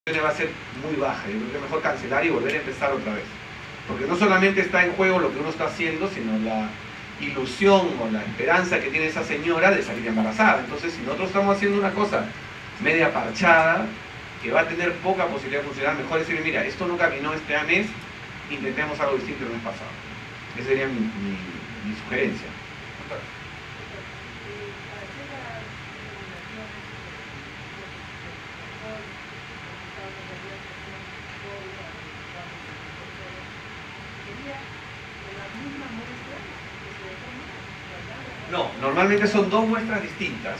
va a ser muy baja. Yo creo que es mejor cancelar y volver a empezar otra vez. Porque no solamente está en juego lo que uno está haciendo, sino la ilusión o la esperanza que tiene esa señora de salir embarazada. Entonces, si nosotros estamos haciendo una cosa media parchada, que va a tener poca posibilidad de funcionar, mejor decirle, mira, esto no caminó este mes, intentemos algo distinto el mes pasado. Esa sería mi sugerencia. No, normalmente son dos muestras distintas.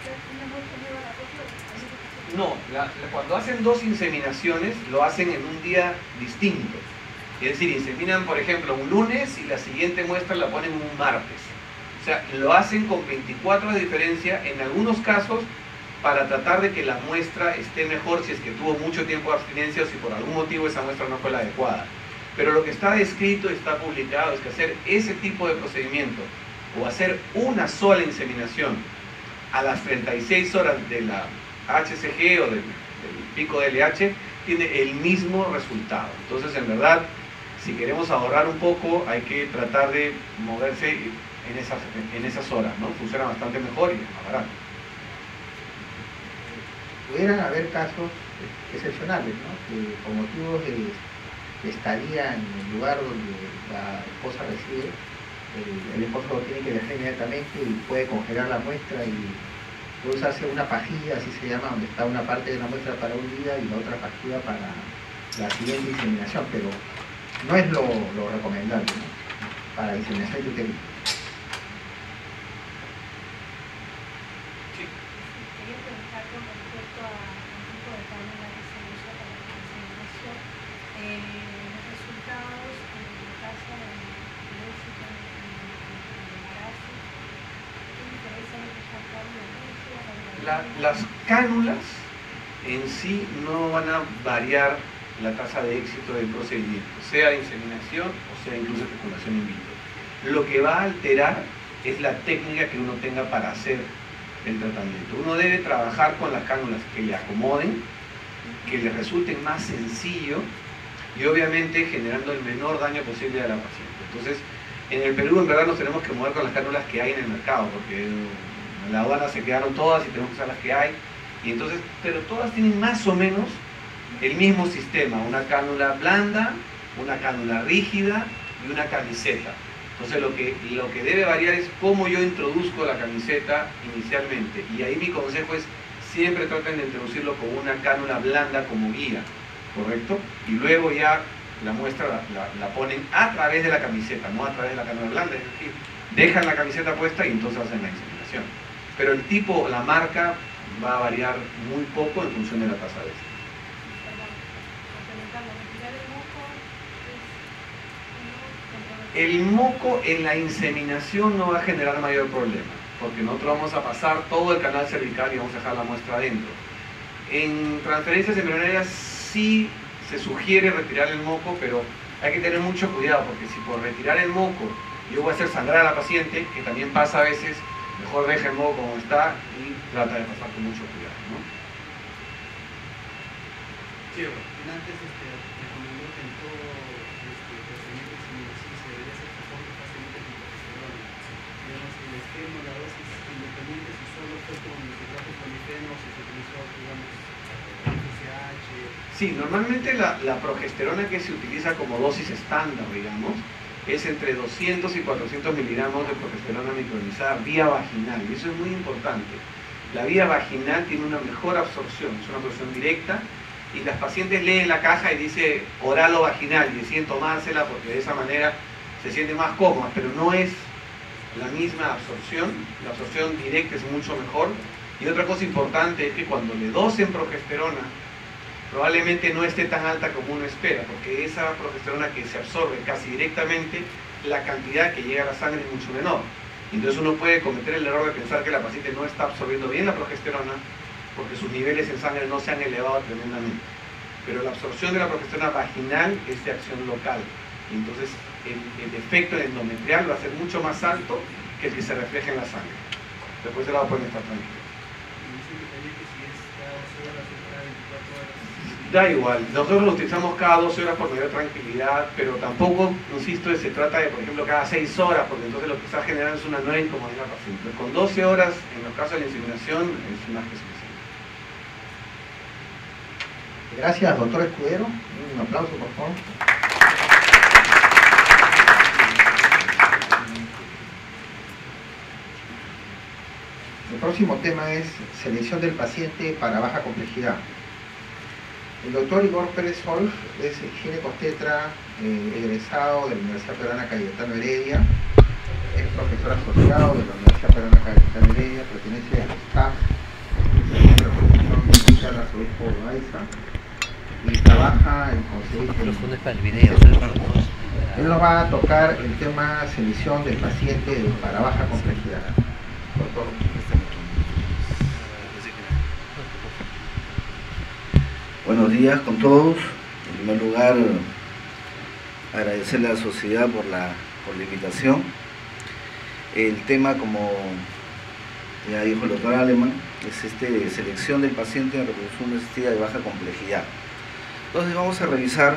No, cuando hacen dos inseminaciones, lo hacen en un día distinto. Es decir, inseminan, por ejemplo, un lunes y la siguiente muestra la ponen un martes. O sea, lo hacen con 24 horas de diferencia, en algunos casos, para tratar de que la muestra esté mejor si es que tuvo mucho tiempo de abstinencia o si por algún motivo esa muestra no fue la adecuada. Pero lo que está descrito, está publicado, es que hacer ese tipo de procedimiento o hacer una sola inseminación a las 36 horas de la HCG o del pico de LH tiene el mismo resultado. Entonces, en verdad, si queremos ahorrar un poco, hay que tratar de moverse en esas horas, ¿no? Funciona bastante mejor y es más barato. Pudieran haber casos excepcionales, ¿no? Que por motivos de estadía en el lugar donde la esposa reside, el esposo lo tiene que dejar inmediatamente y puede congelar la muestra y puede usarse una pajilla, así se llama, donde está una parte de la muestra para un día y la otra pajilla para la siguiente inseminación, pero no es lo recomendable, ¿no? Para inseminación uterina. Quería preguntar con respecto al tipo de cánula que se usa para la inseminación, los resultados en la tasa de éxito en el embarazo, ¿qué diferencia hay entre esa cánula? Las cánulas en sí no van a variar la tasa de éxito del procedimiento, sea de inseminación o sea incluso fecundación in vitro. Lo que va a alterar es la técnica que uno tenga para hacer el tratamiento. Uno debe trabajar con las cánulas que le acomoden, que le resulten más sencillo y obviamente generando el menor daño posible a la paciente. Entonces, en el Perú en verdad nos tenemos que mover con las cánulas que hay en el mercado, porque en la aduana se quedaron todas y tenemos que usar las que hay. Y entonces, pero todas tienen más o menos el mismo sistema, una cánula blanda, una cánula rígida y una camiseta. Entonces lo que debe variar es cómo yo introduzco la camiseta inicialmente. Y ahí mi consejo es, siempre traten de introducirlo con una cánula blanda como guía, ¿correcto? Y luego ya la muestra la ponen a través de la camiseta, no a través de la cánula blanda. Es decir, dejan la camiseta puesta y entonces hacen la inseminación. Pero el tipo, la marca, va a variar muy poco en función de la tasa de éxito. El moco en la inseminación no va a generar mayor problema, porque nosotros vamos a pasar todo el canal cervical y vamos a dejar la muestra adentro. En transferencias embrionarias sí se sugiere retirar el moco, pero hay que tener mucho cuidado, porque si por retirar el moco yo voy a hacer sangrar a la paciente, que también pasa a veces, mejor deja el moco como está y trata de pasar con mucho cuidado, ¿no? Sí, antes recomendó que en todo procedimiento de inseminación se debería hacer conforme paciente con progesterona. Digamos, el esquema, la dosis, independiente si solo fue con nitrato polifeno o si se utilizó, digamos, FSH. Sí, normalmente la progesterona que se utiliza como dosis estándar, digamos, es entre 200 y 400 miligramos de progesterona micronizada vía vaginal, y eso es muy importante. La vía vaginal tiene una mejor absorción, es una absorción directa, y las pacientes leen la caja y dice oral o vaginal y deciden tomársela porque de esa manera se sienten más cómodas, pero no es la misma absorción. La absorción directa es mucho mejor. Y otra cosa importante es que cuando le dosen progesterona probablemente no esté tan alta como uno espera, porque esa progesterona que se absorbe casi directamente, la cantidad que llega a la sangre es mucho menor. Entonces uno puede cometer el error de pensar que la paciente no está absorbiendo bien la progesterona porque sus niveles en sangre no se han elevado tremendamente. Pero la absorción de la progesterona vaginal es de acción local. Entonces el efecto endometrial va a ser mucho más alto que el que se refleja en la sangre. Después se la pueden estar tranquilos. Y dice que también que si es cada 12 horas o cada 24 horas. Da igual, nosotros lo utilizamos cada 12 horas por mayor tranquilidad, pero tampoco, insisto, se trata de, por ejemplo, cada 6 horas, porque entonces lo que está generando es una nueva incomodidad paciente. Con 12 horas, en los casos de la inseminación, es más que suficiente. Gracias, doctor Escudero. Un aplauso, por favor. El próximo tema es selección del paciente para baja complejidad. El doctor Igor Pérez Solf es ginecobstetra, egresado de la Universidad Peruana Cayetano Heredia, es profesor asociado de la Universidad Peruana Cayetano Heredia, pertenece al staff de la profesión médica del arzobispo Loaiza y trabaja en consejería. Él nos va a tocar el tema selección del paciente para baja complejidad. Doctor. Buenos días con todos. En primer lugar, agradecerle a la sociedad por la invitación. El tema, como ya dijo el doctor Aleman, es selección del paciente en reproducción asistida de baja complejidad. Entonces vamos a revisar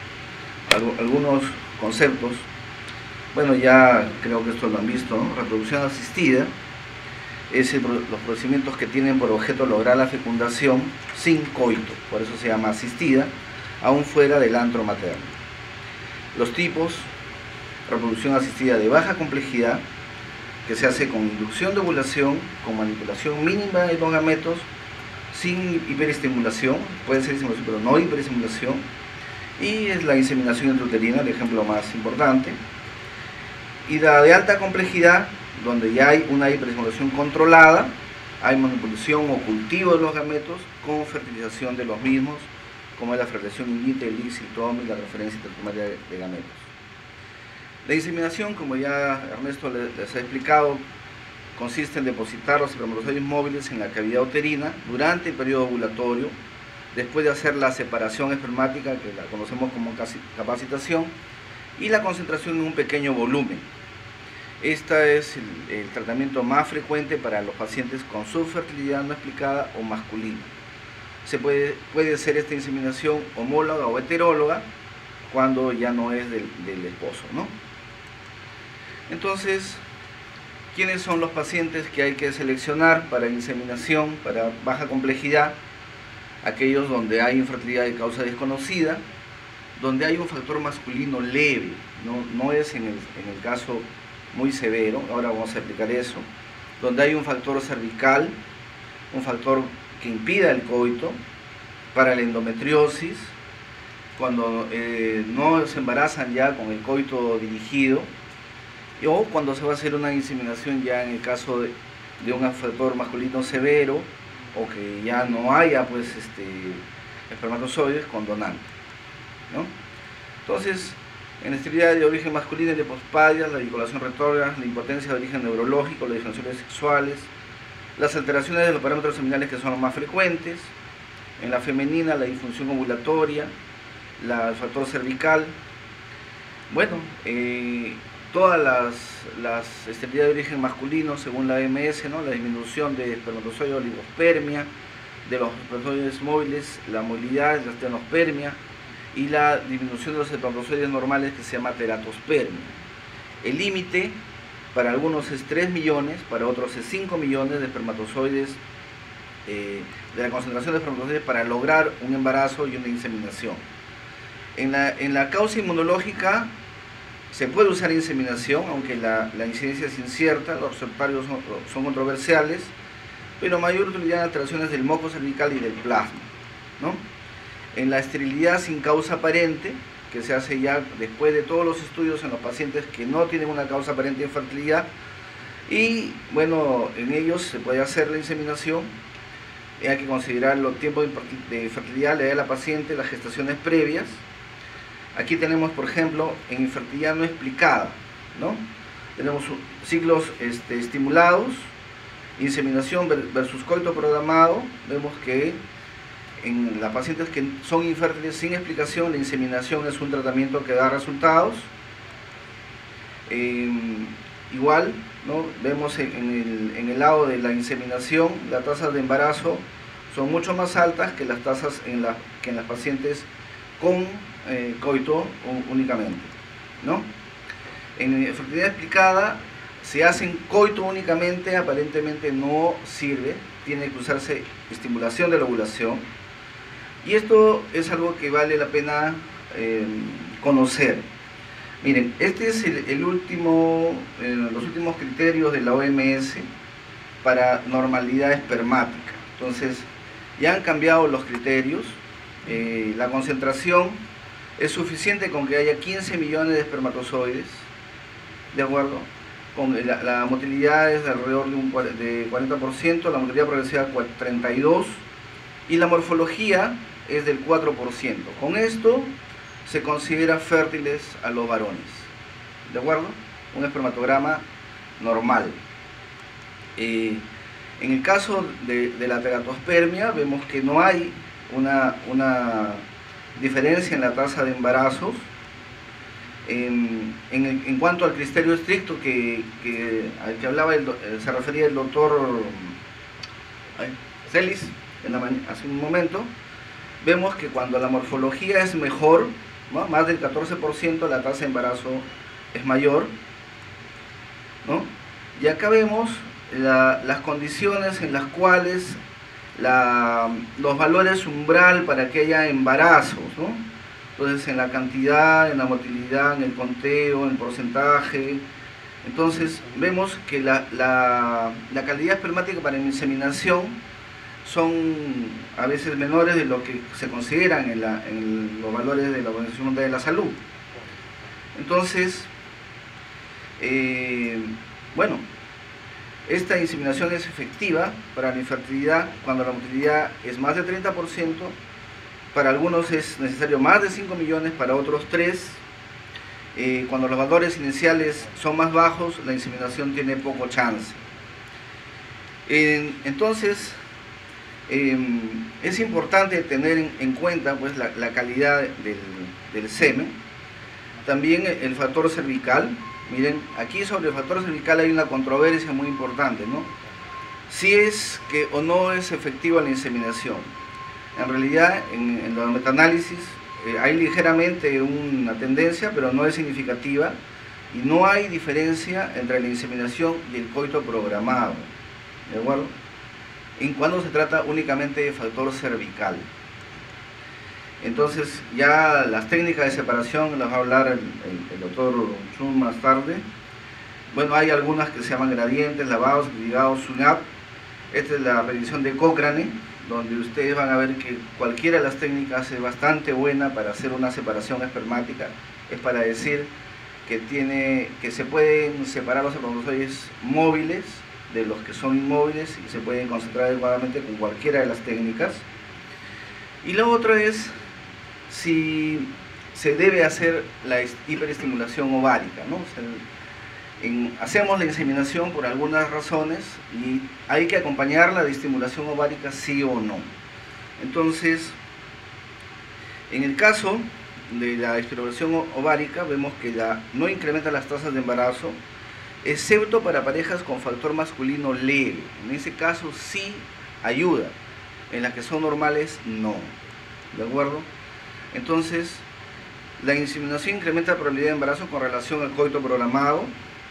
algunos conceptos. Bueno, ya creo que esto lo han visto, ¿no? Reproducción asistida es los procedimientos que tienen por objeto lograr la fecundación sin coito, por eso se llama asistida, aún fuera del antro materno. Los tipos: reproducción asistida de baja complejidad, que se hace con inducción de ovulación, con manipulación mínima de los gametos, sin hiperestimulación, puede ser estimulación pero no hiperestimulación, y es la inseminación intrauterina, el ejemplo más importante. Y la de alta complejidad, donde ya hay una hiperestimulación controlada, hay manipulación o cultivo de los gametos con fertilización de los mismos, como es la fertilización in vitro, el ixiltomo y la transferencia intertumoral de gametos. La inseminación, como ya Ernesto les ha explicado, consiste en depositar los espermatozoides móviles en la cavidad uterina durante el periodo ovulatorio, después de hacer la separación espermática, que la conocemos como capacitación, y la concentración en un pequeño volumen. Este es el tratamiento más frecuente para los pacientes con subfertilidad no explicada o masculina. Se puede hacer esta inseminación homóloga o heteróloga cuando ya no es del esposo, ¿no? Entonces, ¿quiénes son los pacientes que hay que seleccionar para inseminación, para baja complejidad? Aquellos donde hay infertilidad de causa desconocida, donde hay un factor masculino leve, no es en el caso muy severo, ahora vamos a explicar eso, donde hay un factor cervical, un factor que impida el coito, para la endometriosis, cuando no se embarazan ya con el coito dirigido, o cuando se va a hacer una inseminación ya en el caso de un factor masculino severo, o que ya no haya pues espermatozoides con donante, ¿no? Entonces, en la esterilidad de origen masculino y de pospardia, la eyaculación retrógrada, la impotencia de origen neurológico, las disfunciones sexuales, las alteraciones de los parámetros seminales que son los más frecuentes. En la femenina, la disfunción ovulatoria, el factor cervical. Bueno, todas las esterilidades de origen masculino, según la OMS, ¿no? La disminución de espermatozoides, oligospermia, de los espermatozoides móviles, la movilidad, la astenospermia, y la disminución de los espermatozoides normales, que se llama teratospermia. El límite para algunos es 3 millones, para otros es 5 millones de espermatozoides, de la concentración de espermatozoides para lograr un embarazo y una inseminación. En la causa inmunológica se puede usar inseminación, aunque la incidencia es incierta, los resultados son controversiales, pero mayor utilidad en alteraciones del moco cervical y del plasma, ¿no? En la esterilidad sin causa aparente, que se hace ya después de todos los estudios en los pacientes que no tienen una causa aparente de infertilidad, y bueno, en ellos se puede hacer la inseminación. Hay que considerar los tiempos de infertilidad, la edad de la paciente, las gestaciones previas. Aquí tenemos, por ejemplo, en infertilidad no explicada, ¿no? Tenemos ciclos estimulados, inseminación versus coito programado. Vemos que en las pacientes que son infértiles sin explicación, la inseminación es un tratamiento que da resultados. Igual, ¿no? Vemos en el lado de la inseminación, las tasas de embarazo son mucho más altas que las tasas que en las pacientes con coito únicamente, ¿no? En fertilidad explicada, si hacen coito únicamente, aparentemente no sirve, tiene que usarse estimulación de la ovulación, y esto es algo que vale la pena conocer. Miren, este es los últimos criterios de la OMS para normalidad espermática. Entonces, ya han cambiado los criterios. La concentración es suficiente con que haya 15 millones de espermatozoides, ¿de acuerdo? Con la motilidad es de alrededor de 40%, la motilidad progresiva 32%, y la morfología es del 4%. Con esto se considera fértiles a los varones, ¿de acuerdo? Un espermatograma normal. En el caso de la teratospermia, vemos que no hay una diferencia en la tasa de embarazos. En cuanto al criterio estricto al que hablaba se refería el doctor Celis hace un momento, vemos que cuando la morfología es mejor, ¿no?, más del 14%, la tasa de embarazo es mayor, ¿no? Y acá vemos las condiciones en las cuales los valores umbral para que haya embarazos, ¿no? Entonces, en la cantidad, en la motilidad, en el conteo, en porcentaje. Entonces, vemos que la calidad espermática para inseminación son a veces menores de lo que se consideran en los valores de la Organización Mundial de la Salud. Entonces, bueno, esta inseminación es efectiva para la infertilidad cuando la motilidad es más del 30%, para algunos es necesario más de 5 millones, para otros 3. Cuando los valores iniciales son más bajos, la inseminación tiene poco chance. Entonces, es importante tener en cuenta pues, la calidad del semen. También el factor cervical. Miren, aquí sobre el factor cervical hay una controversia muy importante, ¿no? Si es que o no es efectiva la inseminación. En realidad, en los metaanálisis hay ligeramente una tendencia, pero no es significativa, y no hay diferencia entre la inseminación y el coito programado, ¿de acuerdo? En cuando se trata únicamente de factor cervical. Entonces, ya las técnicas de separación las va a hablar el doctor Chun más tarde. Bueno, hay algunas que se llaman gradientes, lavados, ligados, SUNAP. Esta es la revisión de Cochrane, donde ustedes van a ver que cualquiera de las técnicas es bastante buena para hacer una separación espermática. Es para decir que se pueden separar los espermatozoides móviles de los que son inmóviles y se pueden concentrar adecuadamente con cualquiera de las técnicas. Y lo otro es si se debe hacer la hiperestimulación ovárica, ¿no? O sea, hacemos la inseminación por algunas razones y hay que acompañarla de estimulación ovárica sí o no. Entonces, en el caso de la estimulación ovárica vemos que no incrementa las tasas de embarazo, excepto para parejas con factor masculino leve. En ese caso sí ayuda, en las que son normales no, ¿de acuerdo? Entonces, la inseminación incrementa la probabilidad de embarazo con relación al coito programado,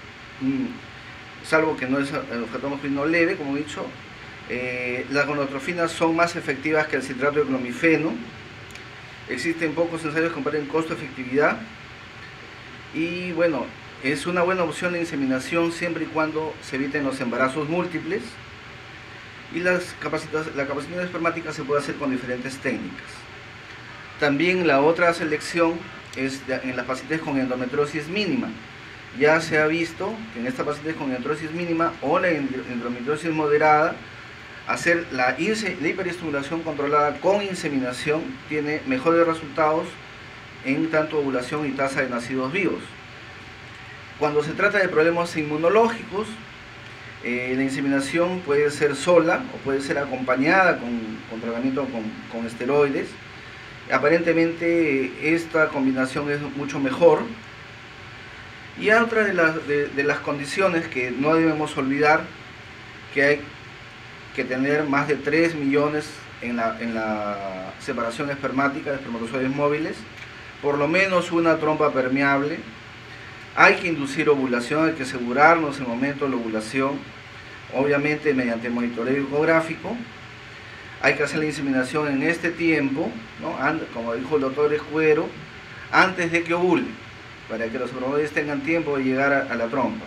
salvo que no es factor masculino leve, como he dicho. Las gonotrofinas son más efectivas que el citrato de clomifeno. Existen pocos ensayos que comparen costo-efectividad. Y bueno, es una buena opción la inseminación siempre y cuando se eviten los embarazos múltiples. Y la capacitación espermática se puede hacer con diferentes técnicas. También la otra selección es en las pacientes con endometriosis mínima. Ya se ha visto que en estas pacientes con endometriosis mínima o la endometriosis moderada, hacer la hiperestimulación controlada con inseminación tiene mejores resultados en tanto ovulación y tasa de nacidos vivos. Cuando se trata de problemas inmunológicos, la inseminación puede ser sola o puede ser acompañada con tratamiento con esteroides. Aparentemente esta combinación es mucho mejor. Y otra de las condiciones que no debemos olvidar, que hay que tener más de 3 millones en la separación espermática de espermatozoides móviles, por lo menos una trompa permeable. Hay que inducir ovulación, hay que asegurarnos el momento de la ovulación, obviamente mediante monitoreo ecográfico. Hay que hacer la inseminación en este tiempo, ¿no? Como dijo el doctor Escudero, antes de que ovule, para que los espermatozoides tengan tiempo de llegar a la trompa.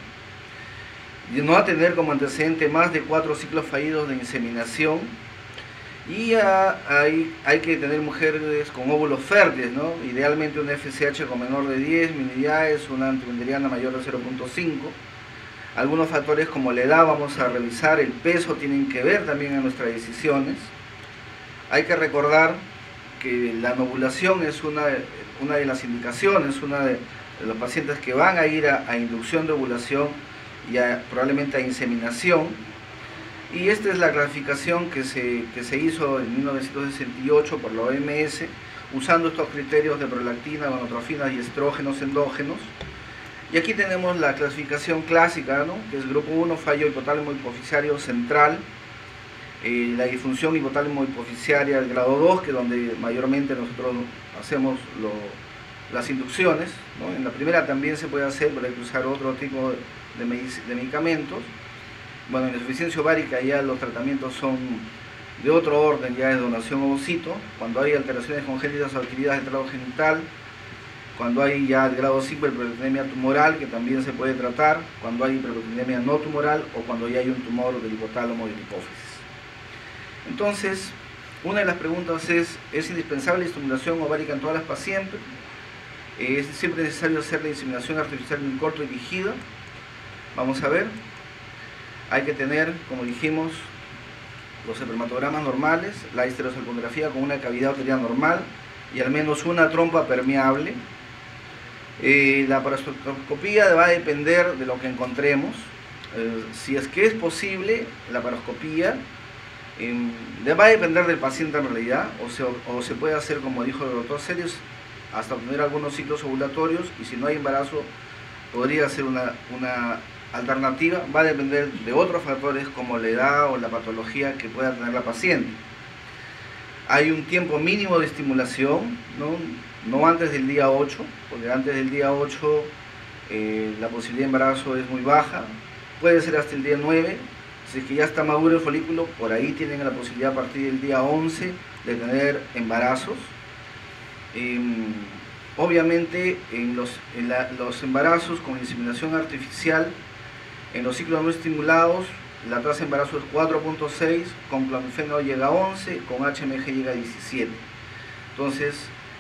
Y no a tener como antecedente más de 4 ciclos fallidos de inseminación. Y hay que tener mujeres con óvulos fértiles, ¿no? Idealmente una FSH con menor de 10 milidiaes, una antimendeliana mayor de 0.5. Algunos factores como la edad vamos a revisar, el peso tienen que ver también en nuestras decisiones. Hay que recordar que la anovulación es una de las indicaciones, una de los pacientes que van a ir a inducción de ovulación y probablemente a inseminación. Y esta es la clasificación que se hizo en 1968 por la OMS, usando estos criterios de prolactina, gonotrofinas y estrógenos endógenos. Y aquí tenemos la clasificación clásica, ¿no? Que es grupo 1, fallo hipotálamo hipoficiario central, la disfunción hipotálamo hipoficiaria del grado 2, que es donde mayormente nosotros hacemos las inducciones, ¿no? En la primera también se puede hacer, pero hay que usar otro tipo de medicamentos. Bueno, en insuficiencia ovárica ya los tratamientos son de otro orden, ya es donación ovocito, cuando hay alteraciones congénitas o adquiridas del tracto genital, cuando hay ya el grado 5 de hiperproteinemia tumoral, que también se puede tratar, cuando hay hiperproteinemia no tumoral o cuando ya hay un tumor del hipotálamo y de la hipófisis. Entonces, una de las preguntas ¿es indispensable la estimulación ovárica en todas las pacientes? ¿Es siempre necesario hacer la inseminación artificial en corto dirigida? Vamos a ver. Hay que tener, como dijimos, los espermatogramas normales, la histerosalpingografía con una cavidad uterina normal y al menos una trompa permeable. La paroscopía va a depender de lo que encontremos. Si es que es posible, la paroscopía va a depender del paciente en realidad, o se puede hacer, como dijo el doctor Serios, hasta obtener algunos ciclos ovulatorios, y si no hay embarazo, podría ser una alternativa. Va a depender de otros factores como la edad o la patología que pueda tener la paciente. Hay un tiempo mínimo de estimulación, no antes del día 8, porque antes del día 8 la posibilidad de embarazo es muy baja. Puede ser hasta el día 9, si es que ya está maduro el folículo, por ahí tienen la posibilidad a partir del día 11 de tener embarazos. Obviamente en los embarazos con inseminación artificial, en los ciclos no estimulados, la tasa de embarazo es 4.6, con clomifeno llega a 11, con HMG llega a 17. Entonces,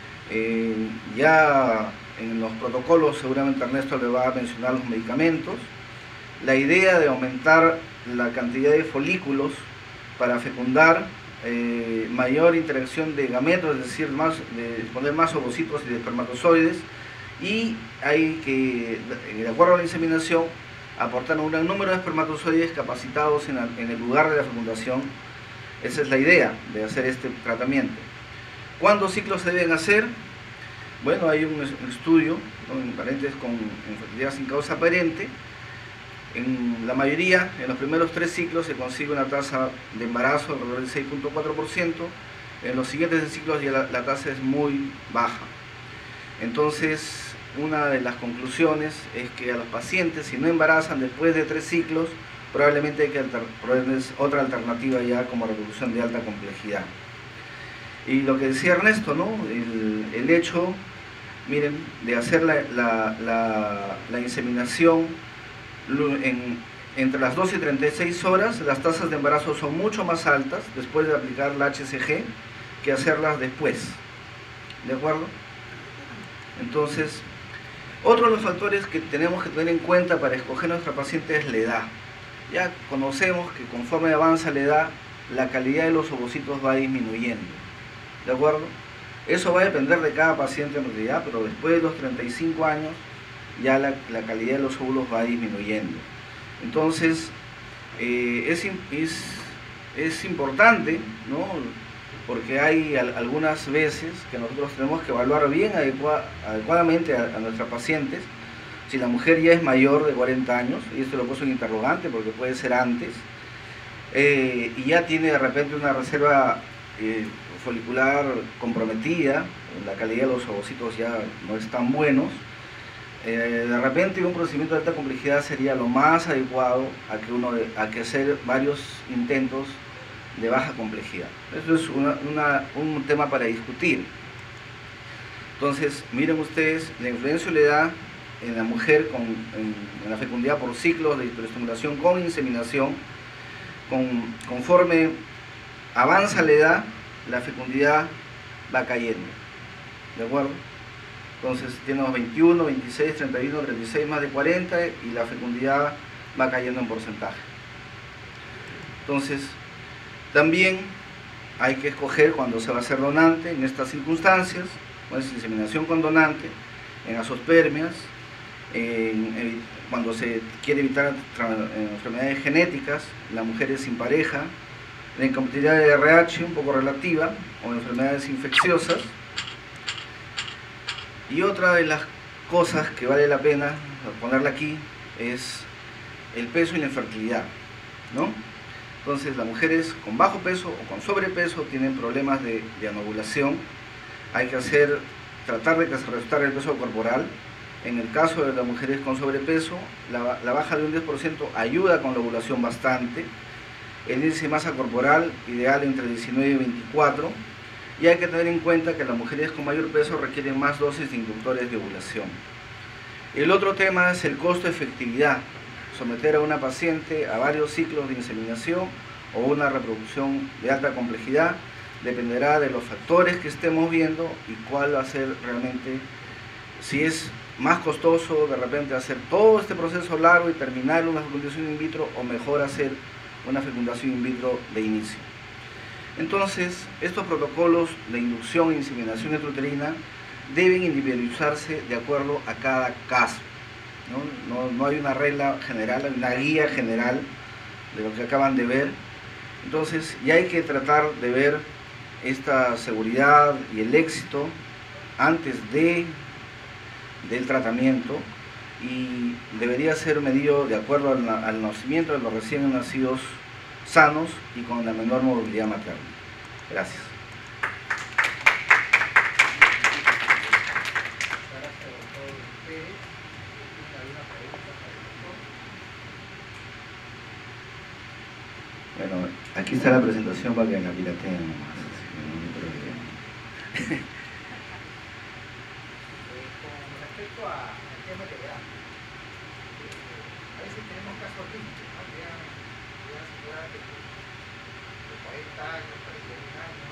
ya en los protocolos seguramente Ernesto le va a mencionar los medicamentos. La idea de aumentar la cantidad de folículos para fecundar, mayor interacción de gametos, es decir, poner más ovocitos y de espermatozoides, y hay que, de acuerdo a la inseminación, aportar un gran número de espermatozoides capacitados en el lugar de la fecundación. Esa es la idea de hacer este tratamiento. ¿Cuántos ciclos se deben hacer? Bueno, hay un estudio, ¿no?, en pacientes con infertilidad sin causa aparente. En la mayoría, en los primeros 3 ciclos se consigue una tasa de embarazo alrededor del 6.4%. En los siguientes ciclos ya la tasa es muy baja. Entonces, una de las conclusiones es que a los pacientes, si no embarazan después de 3 ciclos, probablemente hay que ponerles otra alternativa ya como reproducción de alta complejidad. Y lo que decía Ernesto, ¿no?, el hecho, miren, de hacer la inseminación entre las 12 y 36 horas, las tasas de embarazo son mucho más altas después de aplicar la HCG que hacerlas después. ¿De acuerdo? Entonces, otro de los factores que tenemos que tener en cuenta para escoger a nuestra paciente es la edad. Ya conocemos que conforme avanza la edad, la calidad de los ovocitos va disminuyendo. ¿De acuerdo? Eso va a depender de cada paciente en realidad, pero después de los 35 años ya la calidad de los óvulos va disminuyendo. Entonces, es importante, ¿no?, porque hay algunas veces que nosotros tenemos que evaluar bien adecuadamente a nuestras pacientes. Si la mujer ya es mayor de 40 años, y esto lo puso en interrogante porque puede ser antes, y ya tiene de repente una reserva folicular comprometida, la calidad de los ovocitos ya no es tan buenos, de repente un procedimiento de alta complejidad sería lo más adecuado a que hacer varios intentos de baja complejidad. Eso es un tema para discutir. Entonces, miren ustedes, la influencia de la edad en la mujer en la fecundidad por ciclos de hiperestimulación con inseminación, conforme avanza la edad, la fecundidad va cayendo, ¿de acuerdo? Entonces tenemos 21, 26, 31, 36, más de 40 y la fecundidad va cayendo en porcentaje. Entonces, también hay que escoger cuando se va a ser donante en estas circunstancias, pues inseminación con donante, en azospermias, cuando se quiere evitar enfermedades genéticas, las mujeres sin pareja, la incompatibilidad de RH un poco relativa, o enfermedades infecciosas. Y otra de las cosas que vale la pena ponerla aquí es el peso y la infertilidad, ¿no? Entonces las mujeres con bajo peso o con sobrepeso tienen problemas de anovulación. Hay que tratar de que se restare el peso corporal. En el caso de las mujeres con sobrepeso, la baja de un 10% ayuda con la ovulación bastante. El índice de masa corporal ideal entre 19 y 24. Y hay que tener en cuenta que las mujeres con mayor peso requieren más dosis de inductores de ovulación. El otro tema es el costo-efectividad. Someter a una paciente a varios ciclos de inseminación o una reproducción de alta complejidad dependerá de los factores que estemos viendo y cuál va a ser realmente, si es más costoso de repente hacer todo este proceso largo y terminar una fecundación in vitro, o mejor hacer una fecundación in vitro de inicio. Entonces, estos protocolos de inducción e inseminación intrauterina deben individualizarse de acuerdo a cada caso, ¿no? No hay una regla general, hay una guía general de lo que acaban de ver. Entonces, ya hay que tratar de ver esta seguridad y el éxito antes del tratamiento, y debería ser medido de acuerdo al nacimiento de los recién nacidos sanos y con la menor movilidad materna. Gracias. Bueno, aquí está la presentación para que la pirateen nomás, así que no hay problema. Con respecto al tema de la edad, a veces tenemos casos límites, ¿no? Llegan señoras de 40 años, 41 años,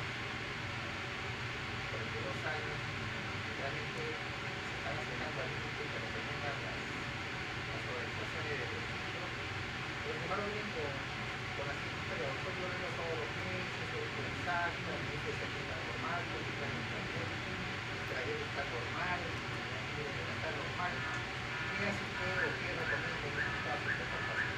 42 años, que realmente se están acercando al límite para que tengan las organizaciones de registro. Pero sin embargo, vienen con la cita de doctor, yo vengo todos los meses, soy exacta, mi IPC está normal, mi trayecto está normal, está normal. ¿Qué hace usted o qué recomienda en este caso de esta paciente?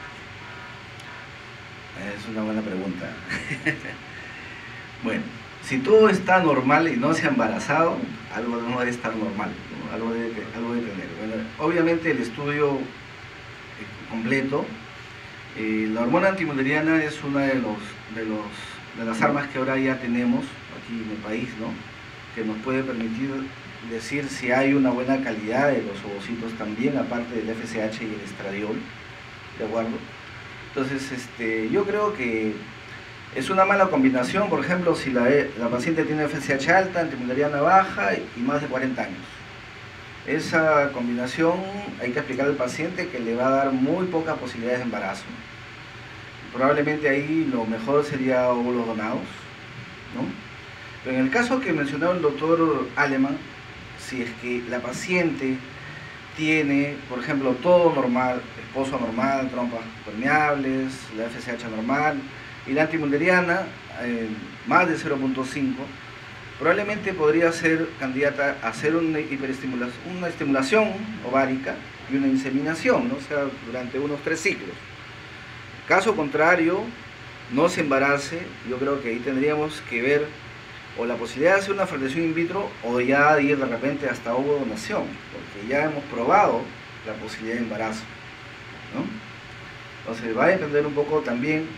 Es una buena pregunta. Bueno, si todo está normal y no se ha embarazado, algo no debe estar normal, ¿no? Algo debe tener. Bueno, obviamente el estudio completo, la hormona antimülleriana es una de las armas que ahora ya tenemos aquí en el país, ¿no? Que nos puede permitir decir si hay una buena calidad de los ovocitos también, aparte del FSH y el estradiol, ¿de acuerdo? Entonces, yo creo que es una mala combinación, por ejemplo, si la paciente tiene FSH alta, antimülleriana baja y más de 40 años. Esa combinación hay que explicar al paciente que le va a dar muy pocas posibilidades de embarazo. Probablemente ahí lo mejor sería óvulos donados, ¿no? Pero en el caso que mencionó el doctor Aleman, si es que la paciente tiene, por ejemplo, todo normal, esposo normal, trompas permeables, la FSH normal y la antimülleriana más de 0.5, probablemente podría ser candidata a hacer una estimulación ovárica y una inseminación, ¿no? O sea, durante unos 3 ciclos. Caso contrario, no se embarace, yo creo que ahí tendríamos que ver o la posibilidad de hacer una fertilización in vitro o ya de ir de repente hasta ovodonación, porque ya hemos probado la posibilidad de embarazo, ¿no? Entonces va a depender un poco también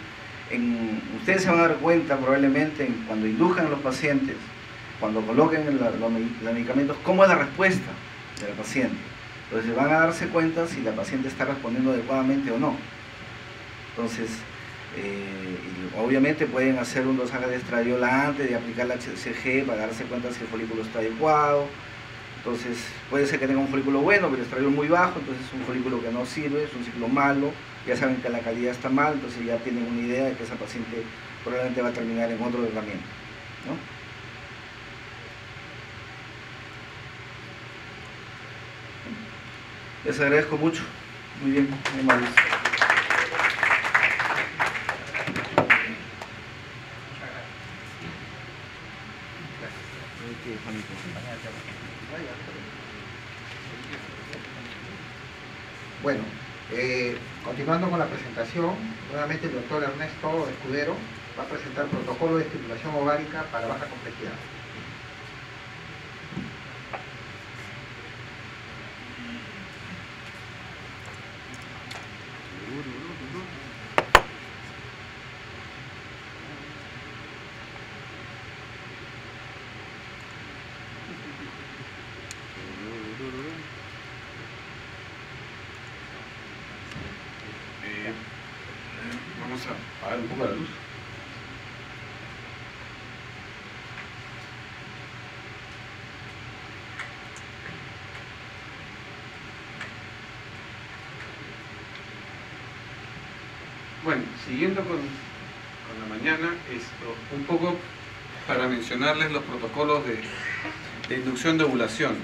Ustedes se van a dar cuenta probablemente cuando induzcan a los pacientes, cuando coloquen los medicamentos, cómo es la respuesta de la paciente. Entonces van a darse cuenta si la paciente está respondiendo adecuadamente o no. Entonces, obviamente pueden hacer un dosaje de estradiol antes de aplicar la HCG para darse cuenta si el folículo está adecuado. Entonces puede ser que tenga un folículo bueno, pero el estradiol muy bajo, entonces es un folículo que no sirve, es un ciclo malo, ya saben que la calidad está mal, entonces ya tienen una idea de que esa paciente probablemente va a terminar en otro tratamiento, ¿no? Les agradezco mucho. Muy bien, muy amables. Bueno, continuando con la presentación, nuevamente el doctor Ernesto Escudero va a presentar protocolo de estimulación ovárica para baja complejidad. Vamos a apagar un poco la luz. Bueno, siguiendo con la mañana, un poco para mencionarles los protocolos de inducción de ovulación.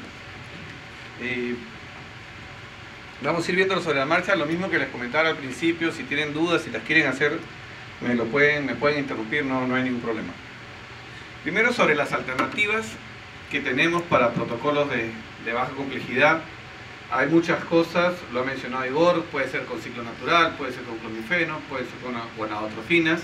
Vamos a ir viéndolo sobre la marcha, lo mismo que les comentaba al principio. Si tienen dudas, si las quieren hacer, me pueden interrumpir, no hay ningún problema. Primero, sobre las alternativas que tenemos para protocolos de baja complejidad. Hay muchas cosas, lo ha mencionado Igor, puede ser con ciclo natural, puede ser con clomifeno, puede ser con gonadotrofinas.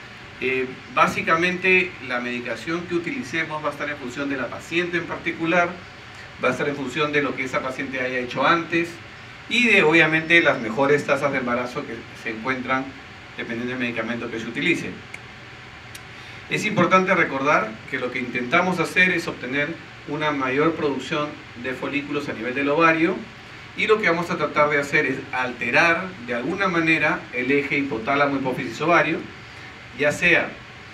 Básicamente la medicación que utilicemos va a estar en función de la paciente en particular, va a estar en función de lo que esa paciente haya hecho antes y de obviamente las mejores tasas de embarazo que se encuentran dependiendo del medicamento que se utilice. Es importante recordar que lo que intentamos hacer es obtener una mayor producción de folículos a nivel del ovario, y lo que vamos a tratar de hacer es alterar de alguna manera el eje hipotálamo hipófisis ovario, ya sea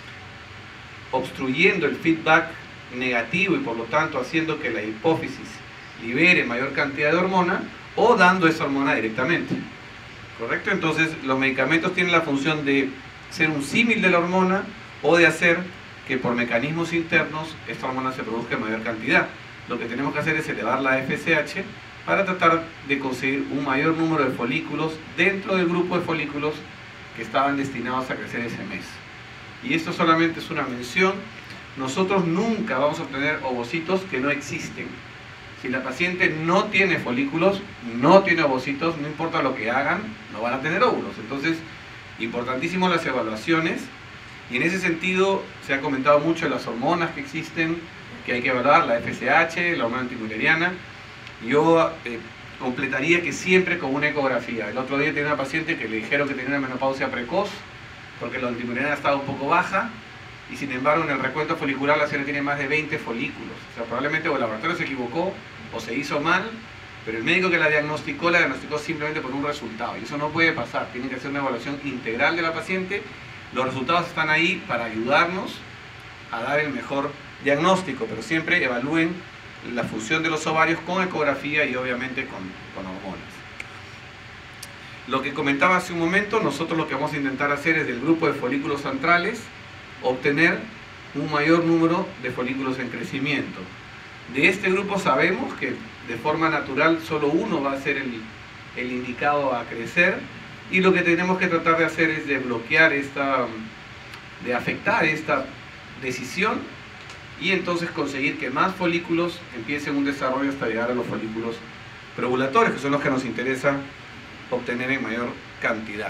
obstruyendo el feedback negativo y por lo tanto haciendo que la hipófisis libere mayor cantidad de hormona, o dando esa hormona directamente. ¿Correcto? Entonces los medicamentos tienen la función de ser un símil de la hormona o de hacer que por mecanismos internos esta hormona se produzca en mayor cantidad. Lo que tenemos que hacer es elevar la FSH para tratar de conseguir un mayor número de folículos dentro del grupo de folículos que estaban destinados a crecer ese mes. Y esto solamente es una mención. Nosotros nunca vamos a obtener ovocitos que no existen. Si la paciente no tiene folículos, no tiene ovocitos, no importa lo que hagan, no van a tener óvulos. Entonces, importantísimo las evaluaciones. Y en ese sentido se ha comentado mucho de las hormonas que existen, que hay que evaluar, la FSH, la hormona antimülleriana. Yo completaría que siempre con una ecografía. El otro día tenía una paciente que le dijeron que tenía una menopausia precoz porque la antimülleriana estaba un poco baja y sin embargo en el recuento folicular la señora tiene más de 20 folículos. O sea, probablemente o el laboratorio se equivocó o se hizo mal, pero el médico que la diagnosticó simplemente por un resultado. Y eso no puede pasar. Tienen que hacer una evaluación integral de la paciente. Los resultados están ahí para ayudarnos a dar el mejor diagnóstico, pero siempre evalúen la función de los ovarios con ecografía y obviamente con hormonas. Lo que comentaba hace un momento, nosotros lo que vamos a intentar hacer es del grupo de folículos centrales obtener un mayor número de folículos en crecimiento. De este grupo sabemos que de forma natural solo uno va a ser el indicado a crecer, y lo que tenemos que tratar de hacer es de bloquear de afectar esta decisión y entonces conseguir que más folículos empiecen un desarrollo hasta llegar a los folículos preovulatorios, que son los que nos interesa obtener en mayor cantidad.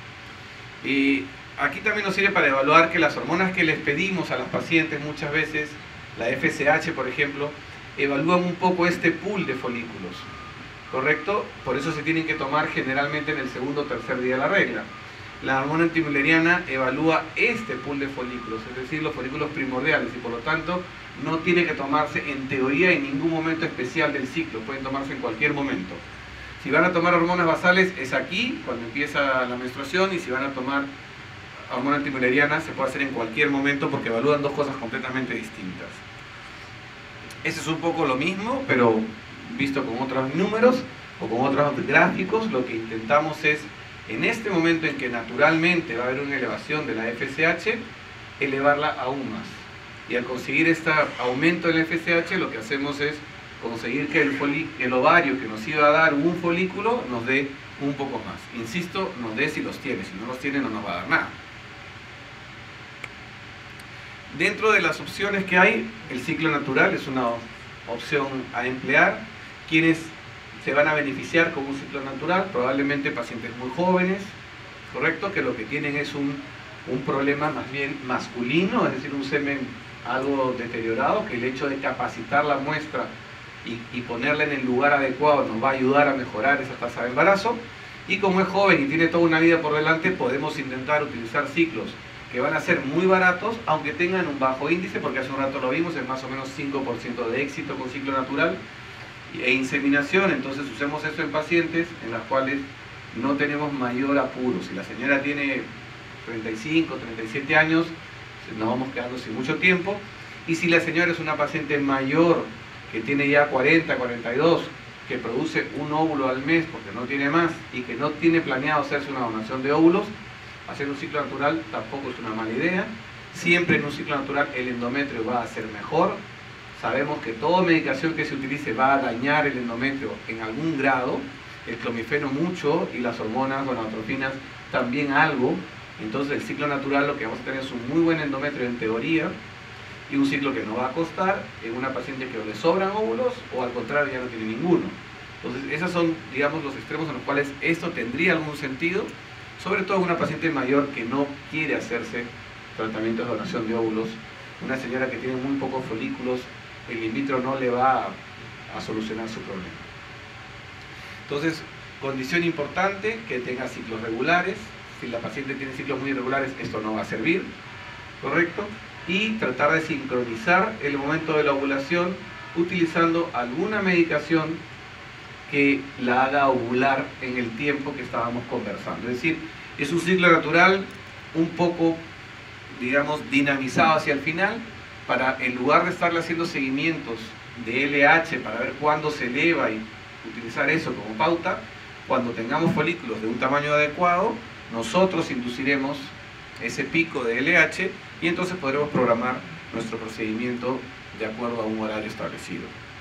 Y aquí también nos sirve para evaluar que las hormonas que les pedimos a las pacientes muchas veces, la FSH por ejemplo, evalúan un poco este pool de folículos, ¿correcto? Por eso se tienen que tomar generalmente en el segundo o tercer día de la regla. la hormona antimülleriana evalúa este pool de folículos, es decir, los folículos primordiales, y por lo tanto no tiene que tomarse en teoría en ningún momento especial del ciclo, pueden tomarse en cualquier momento. Si van a tomar hormonas basales es aquí, cuando empieza la menstruación, y si van a tomar hormona antimülleriana se puede hacer en cualquier momento porque evalúan dos cosas completamente distintas. Ese es un poco lo mismo, pero visto con otros números o con otros gráficos. Lo que intentamos es, en este momento en que naturalmente va a haber una elevación de la FSH, elevarla aún más. Y al conseguir este aumento de la FSH, lo que hacemos es conseguir que el ovario que nos iba a dar un folículo nos dé un poco más. Insisto, nos dé si los tiene, si no los tiene no nos va a dar nada. Dentro de las opciones que hay, el ciclo natural es una opción a emplear. Quienes se van a beneficiar con un ciclo natural, probablemente pacientes muy jóvenes, ¿correcto? Que lo que tienen es un problema más bien masculino, es decir, un semen algo deteriorado, que el hecho de capacitar la muestra y ponerla en el lugar adecuado nos va a ayudar a mejorar esa tasa de embarazo. Y como es joven y tiene toda una vida por delante, podemos intentar utilizar ciclos que van a ser muy baratos, aunque tengan un bajo índice, porque hace un rato lo vimos, es más o menos 5% de éxito con ciclo natural, e inseminación. Entonces usemos esto en pacientes en las cuales no tenemos mayor apuro. Si la señora tiene 35, 37 años, nos vamos quedando sin mucho tiempo. Y si la señora es una paciente mayor, que tiene ya 40, 42, que produce un óvulo al mes porque no tiene más, y que no tiene planeado hacerse una donación de óvulos, hacer un ciclo natural tampoco es una mala idea. Siempre en un ciclo natural el endometrio va a ser mejor. Sabemos que toda medicación que se utilice va a dañar el endometrio en algún grado, el clomifeno mucho y las hormonas gonadotrofinas también algo. Entonces el ciclo natural lo que vamos a tener es un muy buen endometrio en teoría, y un ciclo que no va a costar en una paciente que o le sobran óvulos o al contrario ya no tiene ninguno. Entonces esos son, digamos, los extremos en los cuales esto tendría algún sentido, sobre todo en una paciente mayor que no quiere hacerse tratamientos de donación de óvulos. Una señora que tiene muy pocos folículos, el in vitro no le va a solucionar su problema. Entonces, condición importante, que tenga ciclos regulares. Si la paciente tiene ciclos muy irregulares, esto no va a servir, ¿correcto? Y tratar de sincronizar el momento de la ovulación utilizando alguna medicación que la haga ovular en el tiempo que estábamos conversando. Es decir, es un ciclo natural un poco, digamos, dinamizado hacia el final, para, en lugar de estarle haciendo seguimientos de LH para ver cuándo se eleva y utilizar eso como pauta, cuando tengamos folículos de un tamaño adecuado, nosotros induciremos ese pico de LH y entonces podremos programar nuestro procedimiento de acuerdo a un horario establecido.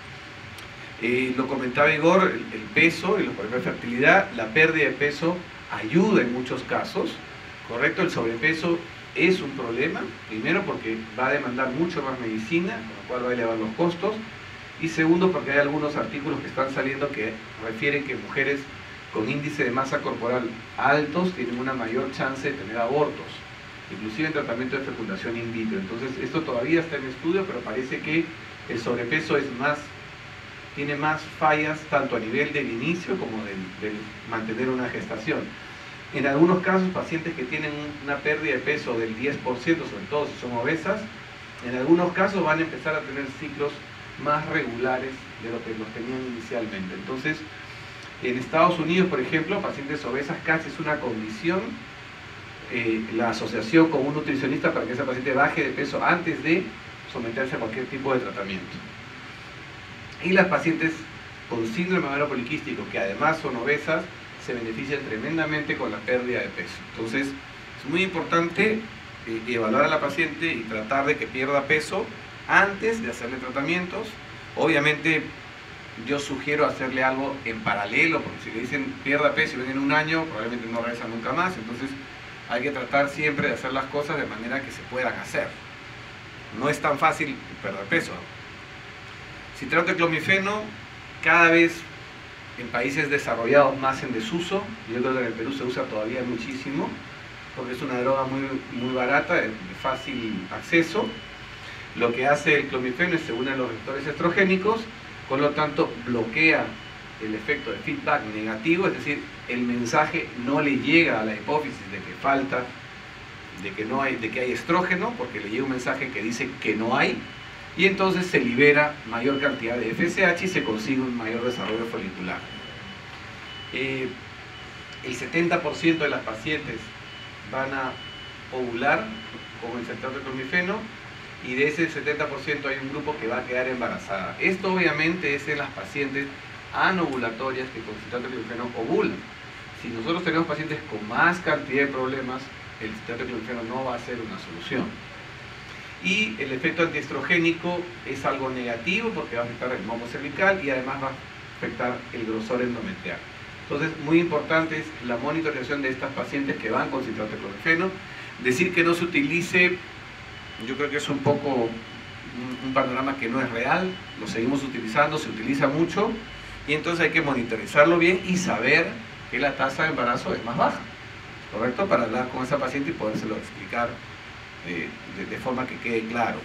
Lo comentaba Igor, el peso y los problemas de fertilidad. La pérdida de peso ayuda en muchos casos, ¿correcto? El sobrepeso es un problema, primero porque va a demandar mucho más medicina, con lo cual va a elevar los costos, y segundo porque hay algunos artículos que están saliendo que refieren que mujeres con índice de masa corporal altos tienen una mayor chance de tener abortos, inclusive en tratamiento de fecundación in vitro. Entonces esto todavía está en estudio, pero parece que el sobrepeso tiene más fallas tanto a nivel del inicio como del mantener una gestación. En algunos casos, pacientes que tienen una pérdida de peso del 10%, sobre todo si son obesas, en algunos casos van a empezar a tener ciclos más regulares de lo que los tenían inicialmente. Entonces, en Estados Unidos, por ejemplo, pacientes obesas casi es una condición la asociación con un nutricionista para que esa paciente baje de peso antes de someterse a cualquier tipo de tratamiento. Y las pacientes con síndrome ovario poliquístico, que además son obesas, se benefician tremendamente con la pérdida de peso. Entonces, es muy importante evaluar a la paciente y tratar de que pierda peso antes de hacerle tratamientos. Obviamente, yo sugiero hacerle algo en paralelo, porque si le dicen pierda peso y ven en un año, probablemente no regresa nunca más. Entonces, hay que tratar siempre de hacer las cosas de manera que se puedan hacer. No es tan fácil perder peso. Citrato de clomifeno, cada vez en países desarrollados más en desuso. Yo creo que en el Perú se usa todavía muchísimo, porque es una droga muy barata, de fácil acceso. Lo que hace el clomifeno es se une a los receptores estrogénicos, con lo tanto bloquea el efecto de feedback negativo, es decir, el mensaje no le llega a la hipófisis de que falta, de que hay estrógeno, porque le llega un mensaje que dice que no hay, y entonces se libera mayor cantidad de FSH y se consigue un mayor desarrollo folicular. El 70% de las pacientes van a ovular con el citrato de clomifeno, y de ese 70% hay un grupo que va a quedar embarazada. Esto obviamente es en las pacientes anovulatorias que con citrato de clomifeno ovulan. Si nosotros tenemos pacientes con más cantidad de problemas, el citrato de clomifeno no va a ser una solución. Y el efecto antiestrogénico es algo negativo porque va a afectar el momo cervical y además va a afectar el grosor endometrial. Entonces, muy importante es la monitorización de estas pacientes que van con citrato de clomifeno. Decir que no se utilice, yo creo que es un poco un panorama que no es real, lo seguimos utilizando, se utiliza mucho, y entonces hay que monitorizarlo bien y saber que la tasa de embarazo es más baja, ¿correcto? Para hablar con esa paciente y podérselo explicar de forma que quede claro.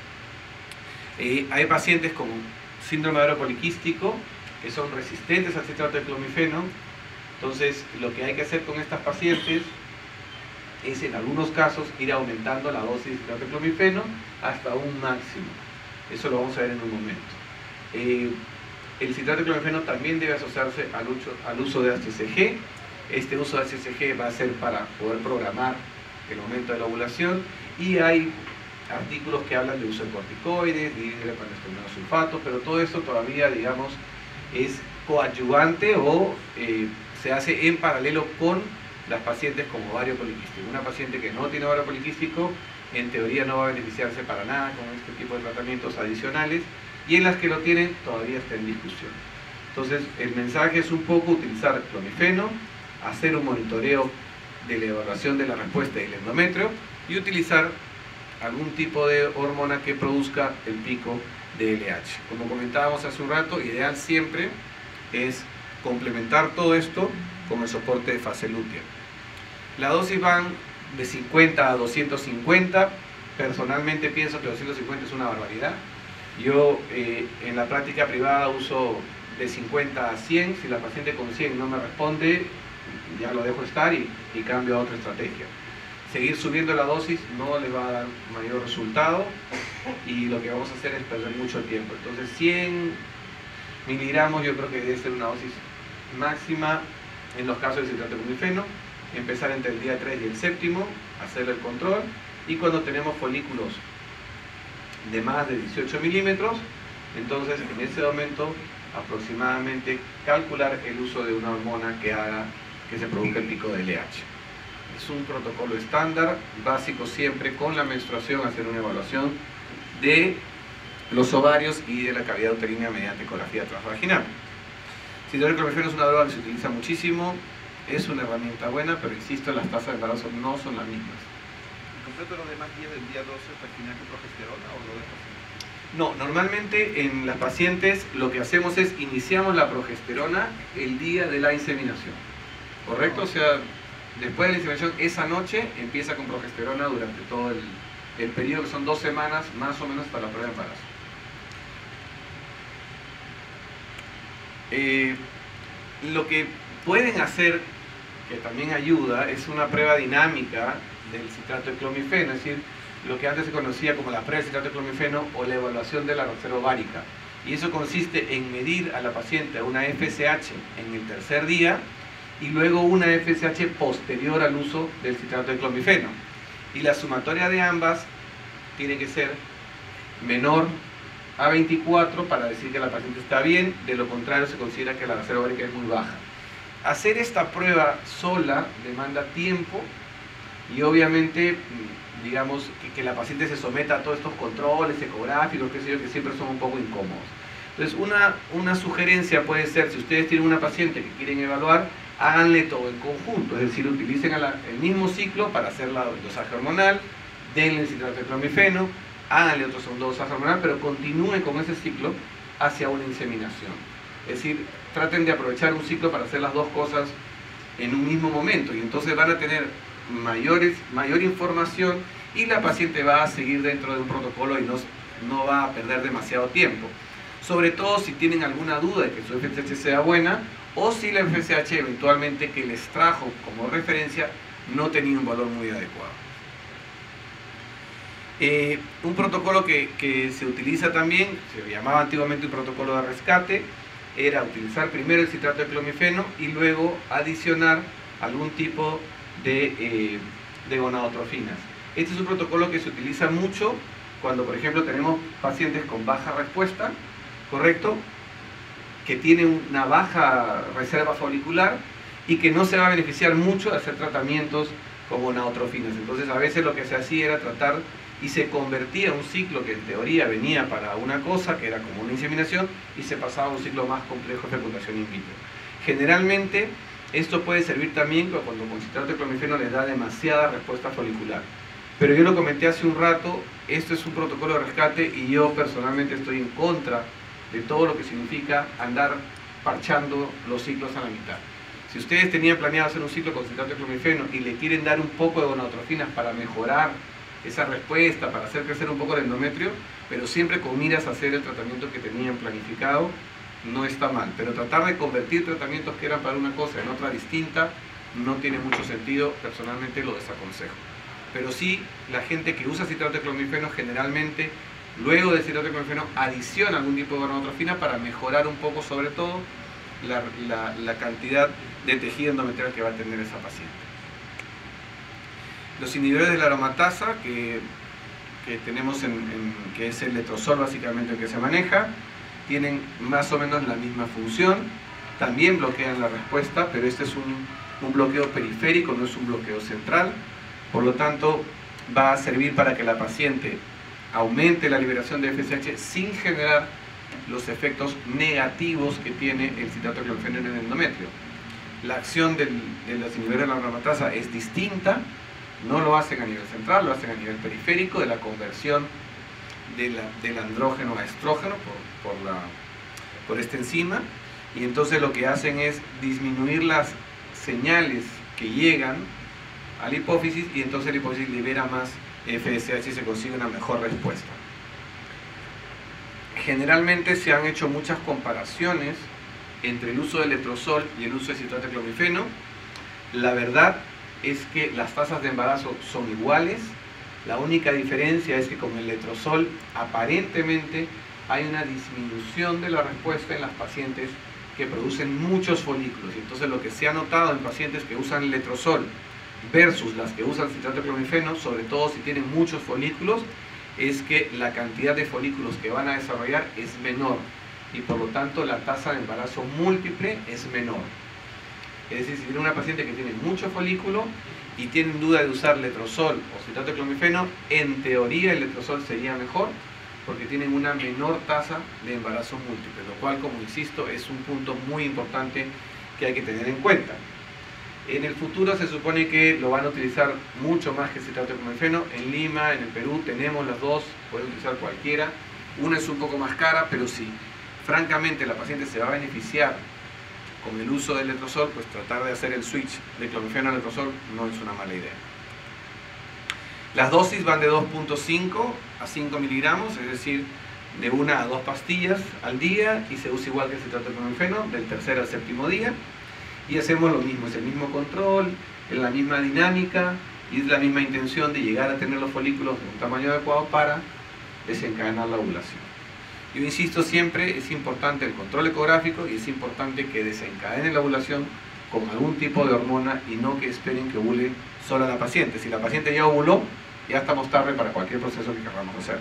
Hay pacientes con síndrome de ovario poliquístico que son resistentes al citrato de clomifeno. Entonces, lo que hay que hacer con estas pacientes es, en algunos casos, ir aumentando la dosis de citrato de clomifeno hasta un máximo. Eso lo vamos a ver en un momento. El citrato de clomifeno también debe asociarse al uso de HCG. Este uso de HCG va a ser para poder programar el momento de la ovulación, y hay artículos que hablan de uso de corticoides, de sulfato, pero todo esto todavía, digamos, es coadyuvante o se hace en paralelo con las pacientes con ovario poliquístico. Una paciente que no tiene ovario poliquístico, en teoría no va a beneficiarse para nada con este tipo de tratamientos adicionales, y en las que lo tienen todavía está en discusión. Entonces, el mensaje es un poco utilizar clomifeno, hacer un monitoreo de la evaluación de la respuesta del endometrio y utilizar algún tipo de hormona que produzca el pico de LH. Como comentábamos hace un rato, ideal siempre es complementar todo esto con el soporte de fase lútea. Las dosis van de 50 a 250. Personalmente pienso que 250 es una barbaridad. Yo en la práctica privada uso de 50 a 100. Si la paciente con 100 no me responde, ya lo dejo estar y cambio a otra estrategia. Seguir subiendo la dosis no le va a dar mayor resultado, y lo que vamos a hacer es perder mucho tiempo. Entonces 100 miligramos yo creo que debe ser una dosis máxima en los casos de citrato de clomifeno. Empezar entre el día 3 y el 7º, hacer el control, y cuando tenemos folículos de más de 18 milímetros, entonces en ese momento aproximadamente calcular el uso de una hormona que haga que se produzca el pico de LH. Es un protocolo estándar, básico siempre con la menstruación, hacer una evaluación de los ovarios y de la cavidad uterina mediante ecografía transvaginal. Citrato de clomifeno es una droga que se utiliza muchísimo, es una herramienta buena, pero insisto, las tasas de embarazo no son las mismas. ¿Completo los demás días del día 12 hasta el final con progesterona o lo dejas así? No, normalmente en las pacientes lo que hacemos es iniciamos la progesterona el día de la inseminación, ¿correcto? O sea, después de la inseminación, esa noche empieza con progesterona durante todo el periodo, que son 2 semanas más o menos para la prueba de embarazo. Lo que pueden hacer, que también ayuda, es una prueba dinámica del citrato de clomifeno, es decir, lo que antes se conocía como la prueba de citrato de clomifeno o la evaluación de la reserva ovárica. Y eso consiste en medir a la paciente una FSH en el tercer día y luego una FSH posterior al uso del citrato de clomifeno. Y la sumatoria de ambas tiene que ser menor a 24 para decir que la paciente está bien, de lo contrario se considera que la reserva ovárica es muy baja. Hacer esta prueba sola demanda tiempo y obviamente, digamos, que la paciente se someta a todos estos controles ecográficos, qué sé yo, que siempre son un poco incómodos. Entonces, una sugerencia puede ser, si ustedes tienen una paciente que quieren evaluar, háganle todo en conjunto, es decir, utilicen el mismo ciclo para hacer el dosaje hormonal, denle el citrato de clomifeno, háganle otro segundo dosaje hormonal, pero continúen con ese ciclo hacia una inseminación. Es decir, traten de aprovechar un ciclo para hacer las dos cosas en un mismo momento, y entonces van a tener mayor información y la paciente va a seguir dentro de un protocolo y no va a perder demasiado tiempo. sobre todo si tienen alguna duda de que su FSH sea buena, o si la FSH eventualmente que les trajo como referencia no tenía un valor muy adecuado. Un protocolo que se utiliza también, se llamaba antiguamente un protocolo de rescate, era utilizar primero el citrato de clomifeno y luego adicionar algún tipo de gonadotrofinas. Este es un protocolo que se utiliza mucho cuando, por ejemplo, tenemos pacientes con baja respuesta, ¿correcto?, que tienen una baja reserva folicular y que no se va a beneficiar mucho de hacer tratamientos con gonadotrofinas. Entonces, a veces lo que se hacía era tratar y se convertía un ciclo que en teoría venía para una cosa, que era como una inseminación, y se pasaba a un ciclo más complejo de fecundación in vitro. Generalmente, esto puede servir también cuando con citrato de clomifeno les da demasiada respuesta folicular. Pero yo lo comenté hace un rato, esto es un protocolo de rescate y yo personalmente estoy en contra de todo lo que significa andar parchando los ciclos a la mitad. Si ustedes tenían planeado hacer un ciclo con citrato de clomifeno y le quieren dar un poco de gonadotrofinas para mejorar esa respuesta, para hacer crecer un poco el endometrio, pero siempre con miras a hacer el tratamiento que tenían planificado, no está mal. Pero tratar de convertir tratamientos que eran para una cosa en otra distinta no tiene mucho sentido, personalmente lo desaconsejo. Pero sí, la gente que usa citrato de clomifeno generalmente, luego del citrato de clomifeno, adiciona algún tipo de gonadotrofina para mejorar un poco, sobre todo, la cantidad de tejido endometrial que va a tener esa paciente. Los inhibidores de la aromatasa que tenemos, que es el letrozol básicamente el que se maneja, tienen más o menos la misma función, también bloquean la respuesta, pero este es un bloqueo periférico, no es un bloqueo central, por lo tanto va a servir para que la paciente aumente la liberación de FSH sin generar los efectos negativos que tiene el citrato de clomifeno en el endometrio. La acción de los inhibidores de la aromatasa es distinta, no lo hacen a nivel central, lo hacen a nivel periférico de la conversión del andrógeno a estrógeno por esta enzima, y entonces lo que hacen es disminuir las señales que llegan a la hipófisis y entonces la hipófisis libera más FSH y se consigue una mejor respuesta. Generalmente se han hecho muchas comparaciones entre el uso de letrozol y el uso de citrato de clomifeno. La verdad es que las tasas de embarazo son iguales, la única diferencia es que con el letrozol aparentemente hay una disminución de la respuesta en las pacientes que producen muchos folículos, y entonces lo que se ha notado en pacientes que usan letrozol versus las que usan citrato de clomifeno, sobre todo si tienen muchos folículos, es que la cantidad de folículos que van a desarrollar es menor y por lo tanto la tasa de embarazo múltiple es menor. Es decir, si tiene una paciente que tiene mucho folículo y tienen duda de usar letrozol o citrato de clomifeno, en teoría el letrozol sería mejor porque tienen una menor tasa de embarazo múltiple, lo cual, como insisto, es un punto muy importante que hay que tener en cuenta. En el futuro se supone que lo van a utilizar mucho más que el citrato de clomifeno. En Lima, en el Perú, tenemos las dos, pueden utilizar cualquiera. Una es un poco más cara, pero si francamente la paciente se va a beneficiar con el uso del letrozol, pues tratar de hacer el switch de clomifeno a letrozol no es una mala idea. Las dosis van de 2.5 a 5 miligramos, es decir, de 1 a 2 pastillas al día, y se usa igual que el citrato de clomifeno, del tercer al séptimo día. Y hacemos lo mismo, es el mismo control, es la misma dinámica y es la misma intención de llegar a tener los folículos de un tamaño adecuado para desencadenar la ovulación. Yo insisto siempre, es importante el control ecográfico y es importante que desencadene la ovulación con algún tipo de hormona y no que esperen que ovule sola la paciente. Si la paciente ya ovuló, ya estamos tarde para cualquier proceso que queramos hacer.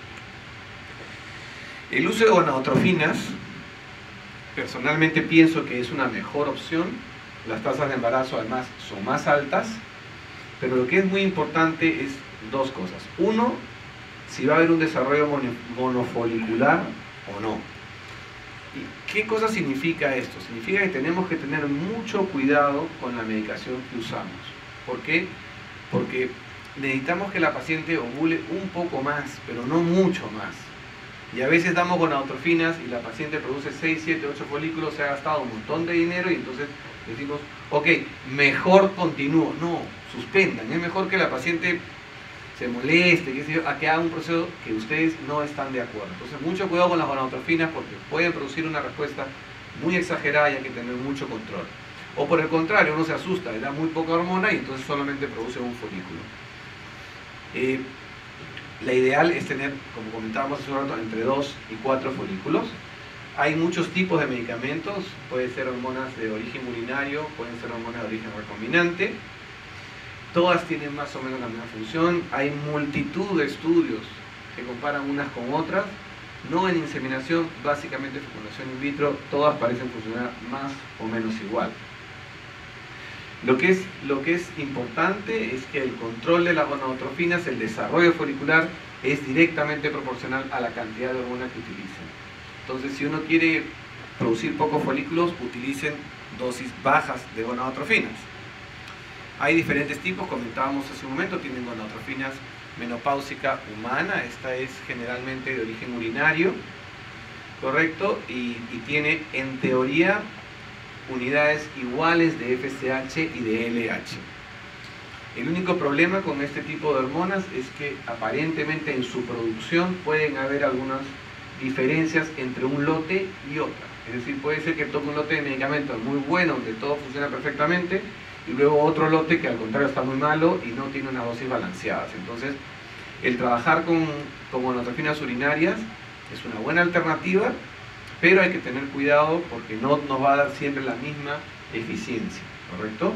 El uso de gonadotrofinas, personalmente pienso que es una mejor opción. Las tasas de embarazo además son más altas, pero lo que es muy importante es dos cosas. Uno, si va a haber un desarrollo monofolicular o no. ¿Y qué cosa significa esto? Significa que tenemos que tener mucho cuidado con la medicación que usamos. ¿Por qué? Porque necesitamos que la paciente ovule un poco más, pero no mucho más. Y a veces damos gonadotrofinas y la paciente produce 6, 7, 8 folículos, se ha gastado un montón de dinero y entonces decimos, ok, mejor continúo. No, suspendan. Es mejor que la paciente se moleste, qué sé yo, a que haga un proceso que ustedes no están de acuerdo. Entonces, mucho cuidado con las gonadotrofinas porque pueden producir una respuesta muy exagerada y hay que tener mucho control. O por el contrario, uno se asusta, le da muy poca hormona y entonces solamente produce un folículo. La ideal es tener, como comentábamos hace un rato, entre 2 y 4 folículos. Hay muchos tipos de medicamentos, pueden ser hormonas de origen urinario, pueden ser hormonas de origen recombinante. Todas tienen más o menos la misma función. Hay multitud de estudios que comparan unas con otras. No en inseminación, básicamente fecundación in vitro, todas parecen funcionar más o menos igual. Lo que es importante es que el control de las gonadotrofinas, el desarrollo folicular, es directamente proporcional a la cantidad de hormona que utilicen. Entonces, si uno quiere producir pocos folículos, utilicen dosis bajas de gonadotrofinas. Hay diferentes tipos, comentábamos hace un momento, tienen gonadotrofinas menopáusica humana, esta es generalmente de origen urinario, ¿correcto? Y tiene, en teoría, unidades iguales de FSH y de LH. El único problema con este tipo de hormonas es que aparentemente en su producción pueden haber algunas diferencias entre un lote y otra. Es decir, puede ser que toque un lote de medicamentos muy bueno, donde todo funciona perfectamente, y luego otro lote que al contrario está muy malo y no tiene unas dosis balanceadas. Entonces, el trabajar con gonadotrofinas urinarias es una buena alternativa, pero hay que tener cuidado porque no nos va a dar siempre la misma eficiencia, ¿correcto?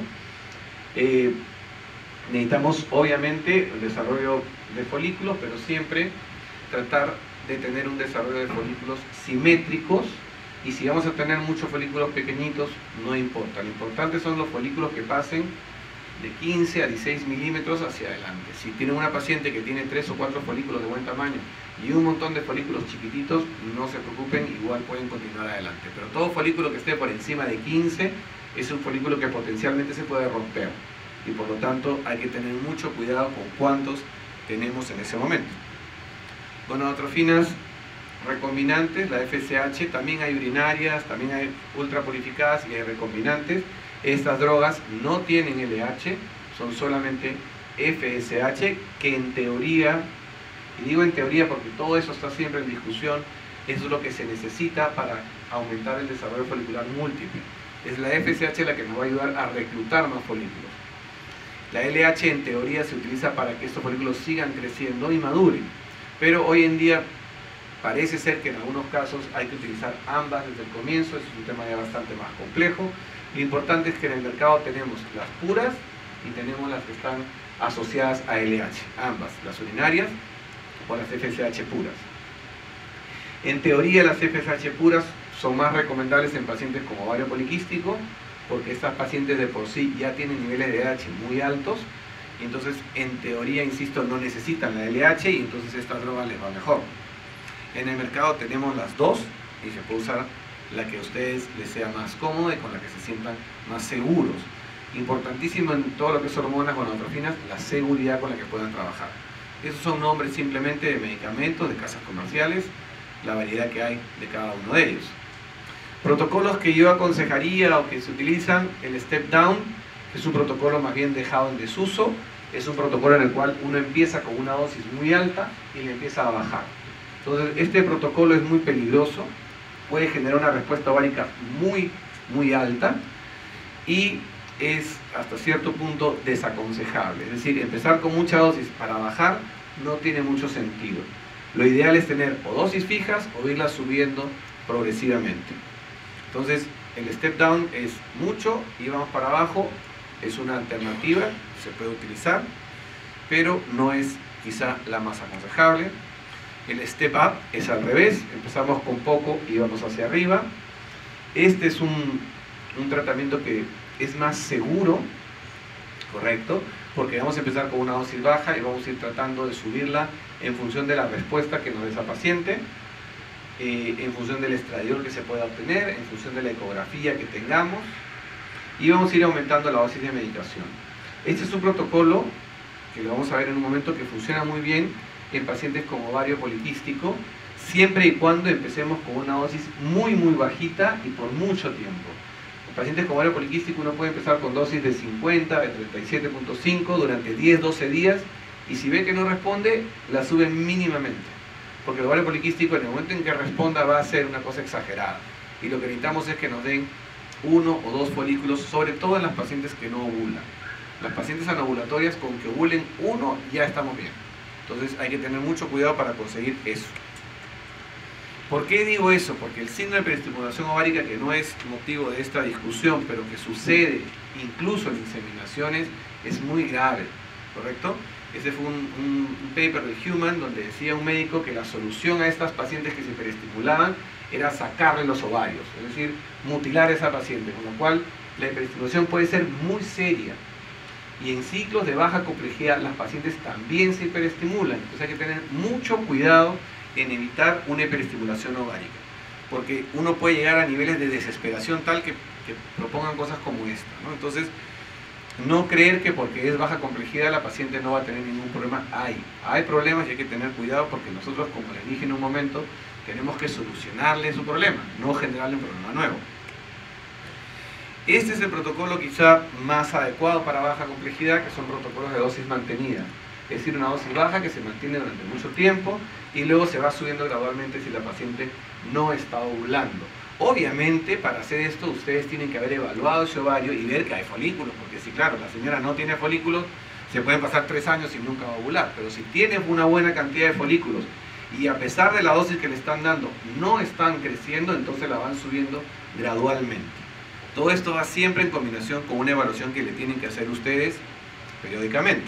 Necesitamos obviamente el desarrollo de folículos, pero siempre tratar de tener un desarrollo de folículos simétricos, y si vamos a tener muchos folículos pequeñitos, no importa. Lo importante son los folículos que pasen de 15 a 16 milímetros hacia adelante. Si tienen una paciente que tiene 3 o 4 folículos de buen tamaño y un montón de folículos chiquititos, no se preocupen, igual pueden continuar adelante. Pero todo folículo que esté por encima de 15 es un folículo que potencialmente se puede romper, y por lo tanto hay que tener mucho cuidado con cuántos tenemos en ese momento. Gonadotrofinas recombinantes, la FSH, también hay urinarias, también hay ultrapurificadas y hay recombinantes. Estas drogas no tienen LH, son solamente FSH, que en teoría, y digo en teoría porque todo eso está siempre en discusión, es lo que se necesita para aumentar el desarrollo folicular múltiple. Es la FSH la que nos va a ayudar a reclutar más folículos. La LH en teoría se utiliza para que estos folículos sigan creciendo y maduren, pero hoy en día parece ser que en algunos casos hay que utilizar ambas desde el comienzo. Es un tema ya bastante más complejo. Lo importante es que en el mercado tenemos las puras y tenemos las que están asociadas a LH, ambas, las urinarias o las FSH puras. En teoría las FSH puras son más recomendables en pacientes con ovario poliquístico, porque estas pacientes de por sí ya tienen niveles de LH muy altos, y entonces en teoría, insisto, no necesitan la LH y entonces esta droga les va mejor. En el mercado tenemos las dos y se puede usar la que a ustedes les sea más cómoda y con la que se sientan más seguros. Importantísimo en todo lo que es hormonas gonadotrofinas, la seguridad con la que puedan trabajar. Esos son nombres simplemente de medicamentos, de casas comerciales, la variedad que hay de cada uno de ellos. Protocolos que yo aconsejaría o que se utilizan, el step down, que es un protocolo más bien dejado en desuso. Es un protocolo en el cual uno empieza con una dosis muy alta y le empieza a bajar. Entonces, este protocolo es muy peligroso, puede generar una respuesta ovárica muy alta y es hasta cierto punto desaconsejable. Es decir, empezar con mucha dosis para bajar no tiene mucho sentido. Lo ideal es tener o dosis fijas o irlas subiendo progresivamente. Entonces, el step down es mucho y vamos para abajo, es una alternativa, se puede utilizar, pero no es quizá la más aconsejable. El step up es al revés, empezamos con poco y vamos hacia arriba. Este es un tratamiento que es más seguro, correcto, porque vamos a empezar con una dosis baja y vamos a ir tratando de subirla en función de la respuesta que nos dé esa paciente, en función del estradiol que se pueda obtener, en función de la ecografía que tengamos, y vamos a ir aumentando la dosis de medicación. Este es un protocolo que lo vamos a ver en un momento, que funciona muy bien en pacientes con ovario poliquístico, siempre y cuando empecemos con una dosis muy bajita y por mucho tiempo. En pacientes con ovario poliquístico uno puede empezar con dosis de 50, de 37.5 durante 10-12 días y si ve que no responde, la suben mínimamente. Porque el ovario poliquístico, en el momento en que responda, va a ser una cosa exagerada. Y lo que necesitamos es que nos den 1 o 2 folículos, sobre todo en las pacientes que no ovulan. Las pacientes anovulatorias, con que ovulen 1, ya estamos bien. Entonces hay que tener mucho cuidado para conseguir eso. ¿Por qué digo eso? Porque el síndrome de peristimulación ovárica, que no es motivo de esta discusión, pero que sucede incluso en inseminaciones, es muy grave, ¿correcto? Ese fue un paper de Human donde decía un médico que la solución a estas pacientes que se peristimulaban era sacarle los ovarios, es decir, mutilar a esa paciente, con lo cual la hiperestimulación puede ser muy seria. Y en ciclos de baja complejidad las pacientes también se hiperestimulan, entonces hay que tener mucho cuidado en evitar una hiperestimulación ovárica, porque uno puede llegar a niveles de desesperación tal que propongan cosas como esta, ¿no? Entonces, no creer que porque es baja complejidad la paciente no va a tener ningún problema. Hay problemas y hay que tener cuidado, porque nosotros, como les dije en un momento, tenemos que solucionarle su problema, no generarle un problema nuevo. Este es el protocolo quizá más adecuado para baja complejidad, que son protocolos de dosis mantenida. Es decir, una dosis baja que se mantiene durante mucho tiempo y luego se va subiendo gradualmente si la paciente no está ovulando. Obviamente, para hacer esto, ustedes tienen que haber evaluado ese ovario y ver que hay folículos, porque si, claro, la señora no tiene folículos, se pueden pasar 3 años y nunca va a ovular, pero si tiene una buena cantidad de folículos y a pesar de la dosis que le están dando, no están creciendo, entonces la van subiendo gradualmente. Todo esto va siempre en combinación con una evaluación que le tienen que hacer ustedes periódicamente.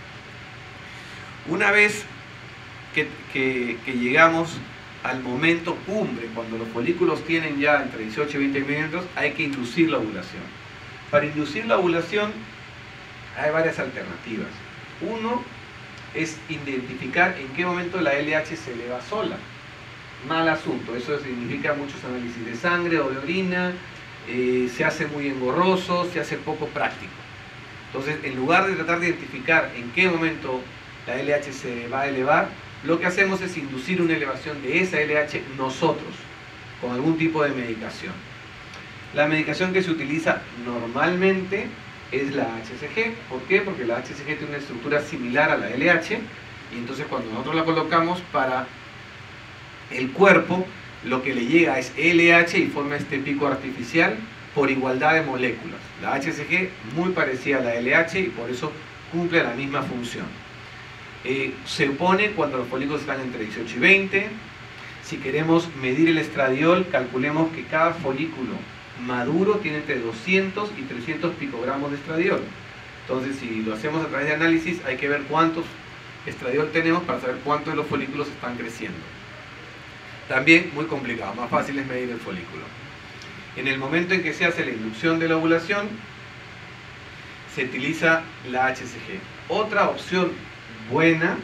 Una vez que llegamos al momento cumbre, cuando los folículos tienen ya entre 18 y 20 milímetros, hay que inducir la ovulación. Para inducir la ovulación hay varias alternativas. Uno es identificar en qué momento la LH se eleva sola. Mal asunto, eso significa muchos análisis de sangre o de orina, se hace muy engorroso, se hace poco práctico. Entonces, en lugar de tratar de identificar en qué momento la LH se va a elevar, lo que hacemos es inducir una elevación de esa LH nosotros, con algún tipo de medicación. La medicación que se utiliza normalmente es la HCG. ¿Por qué? Porque la HCG tiene una estructura similar a la LH, y entonces cuando nosotros la colocamos para el cuerpo, lo que le llega es LH y forma este pico artificial por igualdad de moléculas. La HCG muy parecida a la LH y por eso cumple la misma función. Se pone cuando los folículos están entre 18 y 20. Si queremos medir el estradiol, calculemos que cada folículo maduro tiene entre 200 y 300 picogramos de estradiol. Entonces, si lo hacemos a través de análisis, hay que ver cuántos estradiol tenemos para saber cuántos de los folículos están creciendo. También muy complicado, más fácil es medir el folículo. En el momento en que se hace la inducción de la ovulación, se utiliza la HCG. Otra opción buena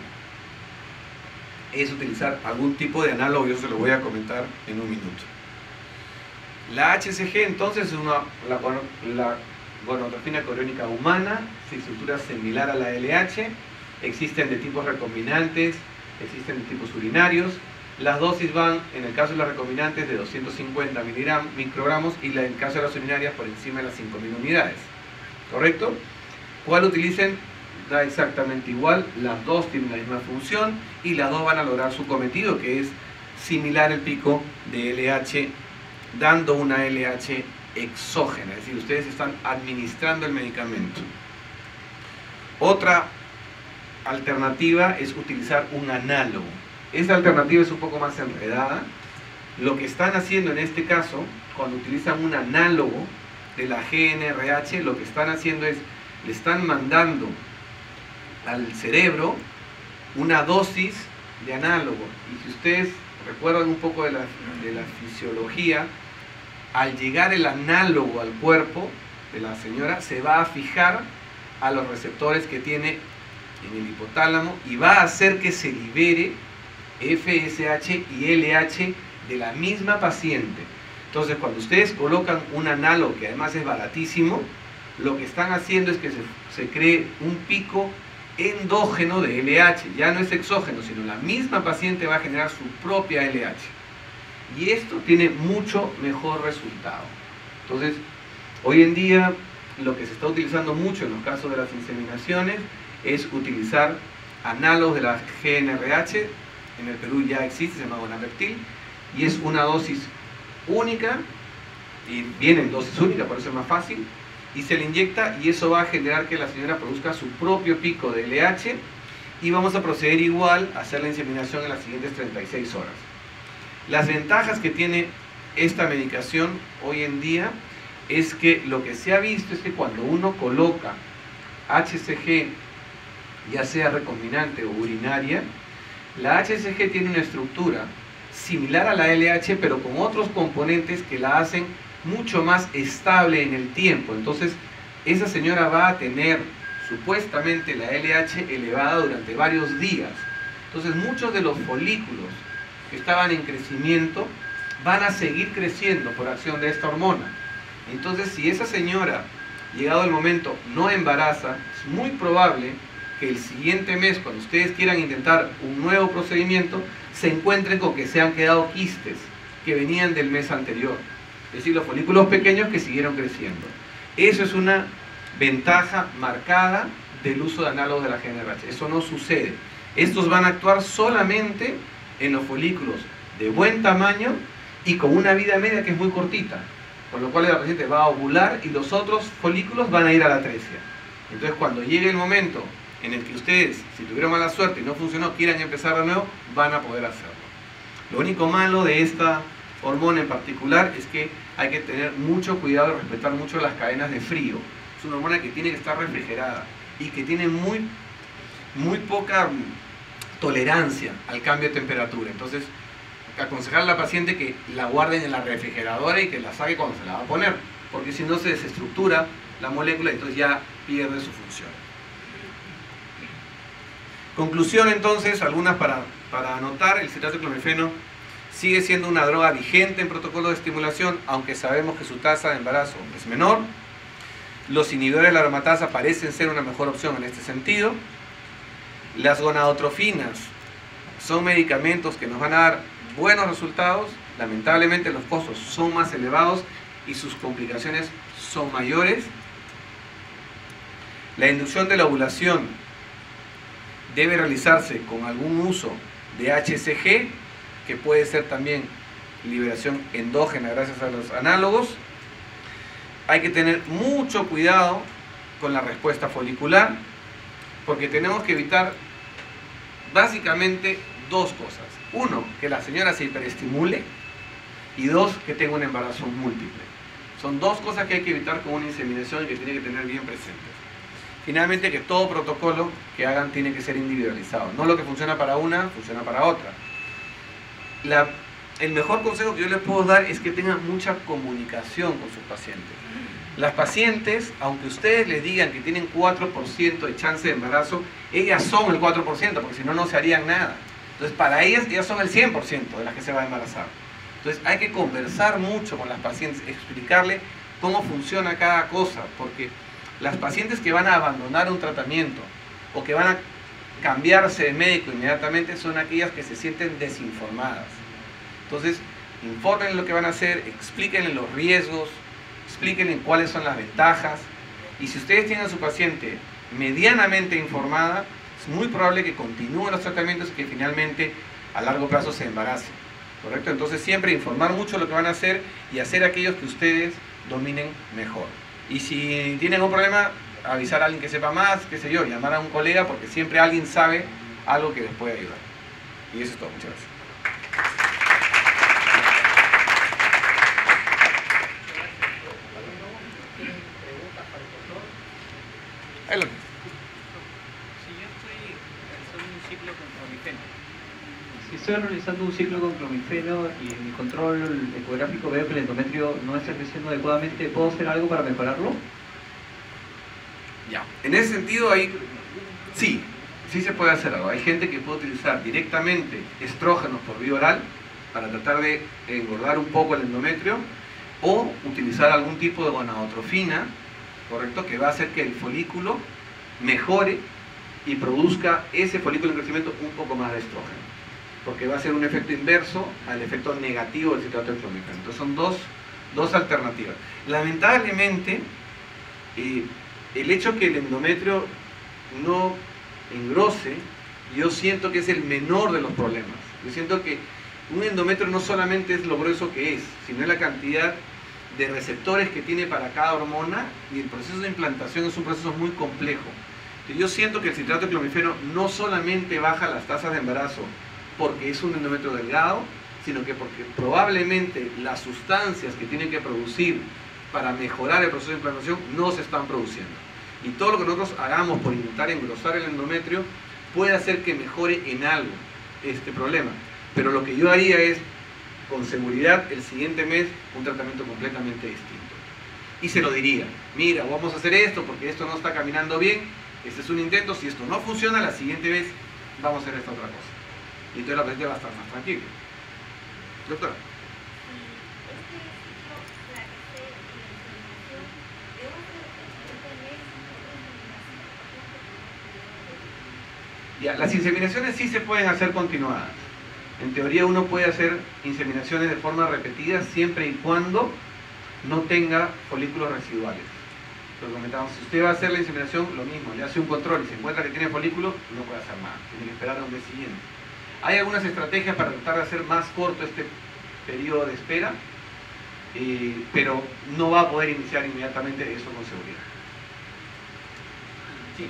es utilizar algún tipo de análogo, yo se lo voy a comentar en un minuto. La HCG entonces es la gonadotropina coriónica humana, se estructura similar a la LH, existen de tipos recombinantes, existen de tipos urinarios. Las dosis van, en el caso de las recombinantes, de 250 microgramos y en el caso de las urinarias por encima de las 5.000 unidades. ¿Correcto? ¿Cuál utilicen? Da exactamente igual, las dos tienen la misma función y las dos van a lograr su cometido, que es similar el pico de LH, dando una LH exógena, es decir, ustedes están administrando el medicamento. Otra alternativa es utilizar un análogo. Esta alternativa es un poco más enredada. Lo que están haciendo en este caso, cuando utilizan un análogo de la GnRH, lo que están haciendo es, le están mandando al cerebro una dosis de análogo. Y si ustedes recuerdan un poco de la fisiología, al llegar el análogo al cuerpo de la señora, se va a fijar a los receptores que tiene en el hipotálamo y va a hacer que se libere FSH y LH de la misma paciente. Entonces, cuando ustedes colocan un análogo, que además es baratísimo, lo que están haciendo es que se cree un pico endógeno de LH, ya no es exógeno, sino la misma paciente va a generar su propia LH. Y esto tiene mucho mejor resultado. Entonces, hoy en día, lo que se está utilizando mucho en los casos de las inseminaciones es utilizar análogos de la GnRH, en el Perú ya existe, se llama Gonapeptil, y es una dosis única, y viene en dosis única, por eso es más fácil, y se le inyecta y eso va a generar que la señora produzca su propio pico de LH, y vamos a proceder igual a hacer la inseminación en las siguientes 36 horas. Las ventajas que tiene esta medicación hoy en día es que lo que se ha visto es que cuando uno coloca HCG, ya sea recombinante o urinaria, la HCG tiene una estructura similar a la LH, pero con otros componentes que la hacen mucho más estable en el tiempo. Entonces, esa señora va a tener supuestamente la LH elevada durante varios días. Entonces, muchos de los folículos que estaban en crecimiento van a seguir creciendo por acción de esta hormona. Entonces, si esa señora, llegado el momento, no embaraza, es muy probable que el siguiente mes, cuando ustedes quieran intentar un nuevo procedimiento, se encuentren con que se han quedado quistes que venían del mes anterior. Es decir, los folículos pequeños que siguieron creciendo. Eso es una ventaja marcada del uso de análogos de la GnRH. Eso no sucede. Estos van a actuar solamente en los folículos de buen tamaño y con una vida media que es muy cortita, con lo cual la paciente va a ovular y los otros folículos van a ir a la atresia. Entonces, cuando llegue el momento en el que ustedes, si tuvieron mala suerte y no funcionó, quieran empezar de nuevo, van a poder hacerlo. Lo único malo de esta hormona en particular es que hay que tener mucho cuidado y respetar mucho las cadenas de frío. Es una hormona que tiene que estar refrigerada y que tiene muy poca tolerancia al cambio de temperatura. Entonces, aconsejar a la paciente que la guarden en la refrigeradora y que la saque cuando se la va a poner, porque si no se desestructura la molécula y entonces ya pierde su función. Conclusión entonces, algunas para anotar: el citrato de clomifeno sigue siendo una droga vigente en protocolo de estimulación, aunque sabemos que su tasa de embarazo es menor. Los inhibidores de la aromatasa parecen ser una mejor opción en este sentido. Las gonadotrofinas son medicamentos que nos van a dar buenos resultados. Lamentablemente los costos son más elevados y sus complicaciones son mayores. La inducción de la ovulación debe realizarse con algún uso de HCG, que puede ser también liberación endógena gracias a los análogos. Hay que tener mucho cuidado con la respuesta folicular, porque tenemos que evitar básicamente dos cosas. Uno, que la señora se hiperestimule, y dos, que tenga un embarazo múltiple. Son dos cosas que hay que evitar con una inseminación y que tiene que tener bien presentes. Finalmente, que todo protocolo que hagan tiene que ser individualizado. No lo que funciona para una, funciona para otra. El mejor consejo que yo les puedo dar es que tengan mucha comunicación con sus pacientes. Las pacientes, aunque ustedes les digan que tienen 4% de chance de embarazo, ellas son el 4%, porque si no, no se harían nada. Entonces, para ellas son el 100% de las que se va a embarazar. Entonces, hay que conversar mucho con las pacientes, explicarle cómo funciona cada cosa, porque las pacientes que van a abandonar un tratamiento o que van a cambiarse de médico inmediatamente son aquellas que se sienten desinformadas. Entonces, infórmenle lo que van a hacer, explíquenle los riesgos, explíquenle cuáles son las ventajas, y si ustedes tienen a su paciente medianamente informada, es muy probable que continúen los tratamientos y que finalmente a largo plazo se embarace. ¿Correcto? Entonces, siempre informar mucho lo que van a hacer y hacer aquellos que ustedes dominen mejor. Y si tienen un problema, avisar a alguien que sepa más, qué sé yo, llamar a un colega, porque siempre alguien sabe algo que les puede ayudar. Y eso es todo. Muchas gracias. Adelante. Si estoy realizando un ciclo con clomifeno y en mi control ecográfico veo que el endometrio no está creciendo adecuadamente, ¿puedo hacer algo para mejorarlo? Ya. En ese sentido, sí se puede hacer algo. Hay gente que puede utilizar directamente estrógenos por vía oral para tratar de engordar un poco el endometrio, o utilizar algún tipo de gonadotrofina, ¿correcto?, que va a hacer que el folículo mejore y produzca ese folículo en crecimiento un poco más de estrógeno, porque va a ser un efecto inverso al efecto negativo del citrato de clomifeno. Entonces son dos alternativas. Lamentablemente, el hecho que el endometrio no engrose Y yo siento que es el menor de los problemas. Yo siento que un endometrio no solamente es lo grueso que es, sino es la cantidad de receptores que tiene para cada hormona, y el proceso de implantación es un proceso muy complejo. Yo siento que el citrato de clomifeno no solamente baja las tasas de embarazo porque es un endometrio delgado, sino que porque probablemente las sustancias que tienen que producir para mejorar el proceso de implantación no se están produciendo. Y todo lo que nosotros hagamos por intentar engrosar el endometrio puede hacer que mejore en algo este problema. Pero lo que yo haría es, con seguridad, el siguiente mes, un tratamiento completamente distinto. Y se lo diría, mira, vamos a hacer esto porque esto no está caminando bien, este es un intento, si esto no funciona, la siguiente vez vamos a hacer esta otra cosa. Y entonces la paciente va a estar más tranquila. Doctora. Ya, las inseminaciones sí se pueden hacer continuadas. En teoría uno puede hacer inseminaciones de forma repetida siempre y cuando no tenga folículos residuales. Lo comentamos, si usted va a hacer la inseminación, lo mismo, le hace un control y se encuentra que tiene folículos, no puede hacer nada, tiene que esperar a un mes siguiente. Hay algunas estrategias para tratar de hacer más corto este periodo de espera, pero no va a poder iniciar inmediatamente eso con seguridad. Sí.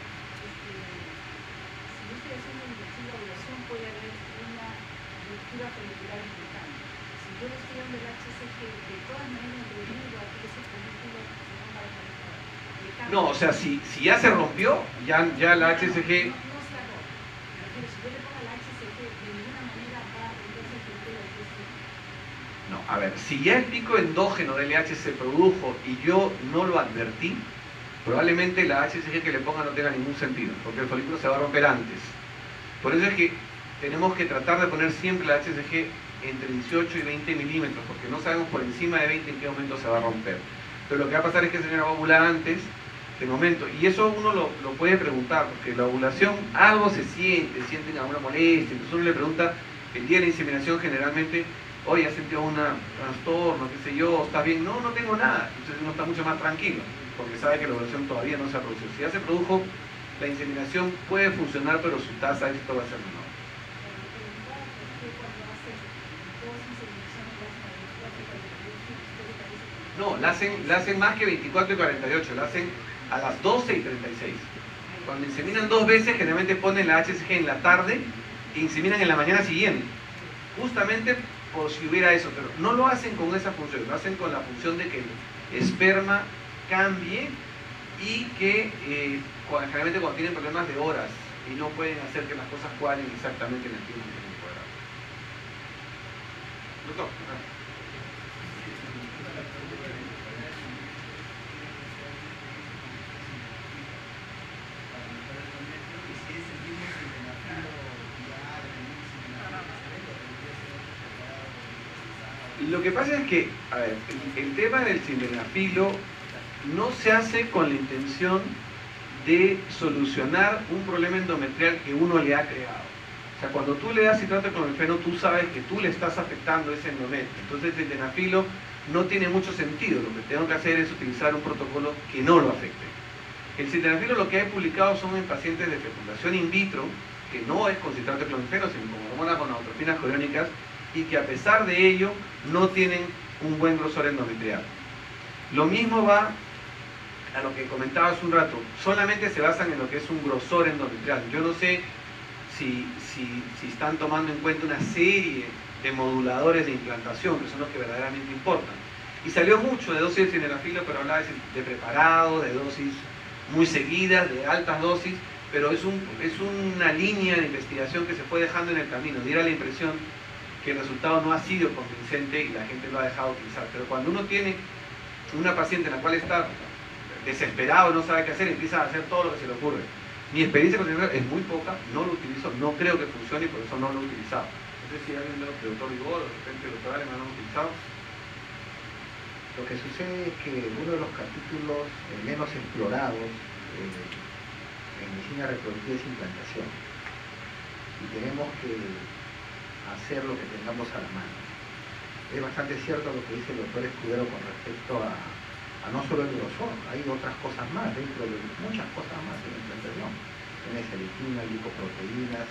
Yo le estoy dando el HCG, de todas maneras debido a que ese folículo se ponga desconectado. No, o sea, si ya se rompió, ya la HCG... No se arroja. Pero si yo le pongo la HCG, de ninguna manera va a romperse el folículo del HCG. No, a ver, si ya el pico endógeno del LH se produjo y yo no lo advertí, probablemente la HCG que le ponga no tenga ningún sentido, porque el folículo se va a romper antes. Por eso es que tenemos que tratar de poner siempre la HCG entre 18 y 20 milímetros, porque no sabemos por encima de 20 en qué momento se va a romper. Pero lo que va a pasar es que la señora va a ovular antes del momento, y eso uno lo puede preguntar, porque la ovulación algo se sienten alguna molestia, entonces uno le pregunta el día de la inseminación generalmente, oye, ¿has sentido un trastorno, qué sé yo, estás bien? No, no tengo nada, entonces uno está mucho más tranquilo, porque sabe que la ovulación todavía no se ha producido. Si ya se produjo, la inseminación puede funcionar, pero su tasa de éxito va a ser menor. No, la hacen más que 24 y 48, la hacen a las 12 y 36. Cuando inseminan 2 veces, generalmente ponen la HCG en la tarde e inseminan en la mañana siguiente. Justamente por si hubiera eso, pero no lo hacen con esa función, lo hacen con la función de que el esperma cambie y que generalmente cuando tienen problemas de horas y no pueden hacer que las cosas cuadren exactamente en el tiempo que tienen que cuadrar. Doctor. Lo que pasa es que, a ver, el tema del sildenafilo no se hace con la intención de solucionar un problema endometrial que uno le ha creado. O sea, cuando tú le das citrato de clomifeno, tú sabes que tú le estás afectando ese endometrio. Entonces el sildenafilo no tiene mucho sentido. Lo que tengo que hacer es utilizar un protocolo que no lo afecte. El sildenafilo lo que he publicado son en pacientes de fecundación in vitro, que no es con citrato de clomifeno, sino con hormonas gonadotrofinas coriónicas, y que a pesar de ello no tienen un buen grosor endometrial. Lo mismo va a lo que comentaba hace un rato, solamente se basan en lo que es un grosor endometrial. Yo no sé si están tomando en cuenta una serie de moduladores de implantación, que son los que verdaderamente importan. Y salió mucho de dosis de sildenafilo, pero hablaba de preparado, de dosis muy seguidas, de altas dosis, pero es una línea de investigación que se fue dejando en el camino. Diera la impresión que el resultado no ha sido convincente y la gente lo ha dejado utilizar. Pero cuando uno tiene una paciente en la cual está desesperado, no sabe qué hacer, empieza a hacer todo lo que se le ocurre. Mi experiencia con el es muy poca, no lo utilizo, no creo que funcione y por eso no lo he utilizado. No sé si alguien de doctor Igor o de repente el doctor Alemán lo han utilizado. Lo que sucede es que uno de los capítulos menos explorados en medicina reproductiva es implantación. Y tenemos que hacer lo que tengamos a la mano. Es bastante cierto lo que dice el doctor Escudero con respecto a no solo el grosor, hay otras cosas más, dentro de muchas cosas más en la implantación. selectina, lipoproteínas,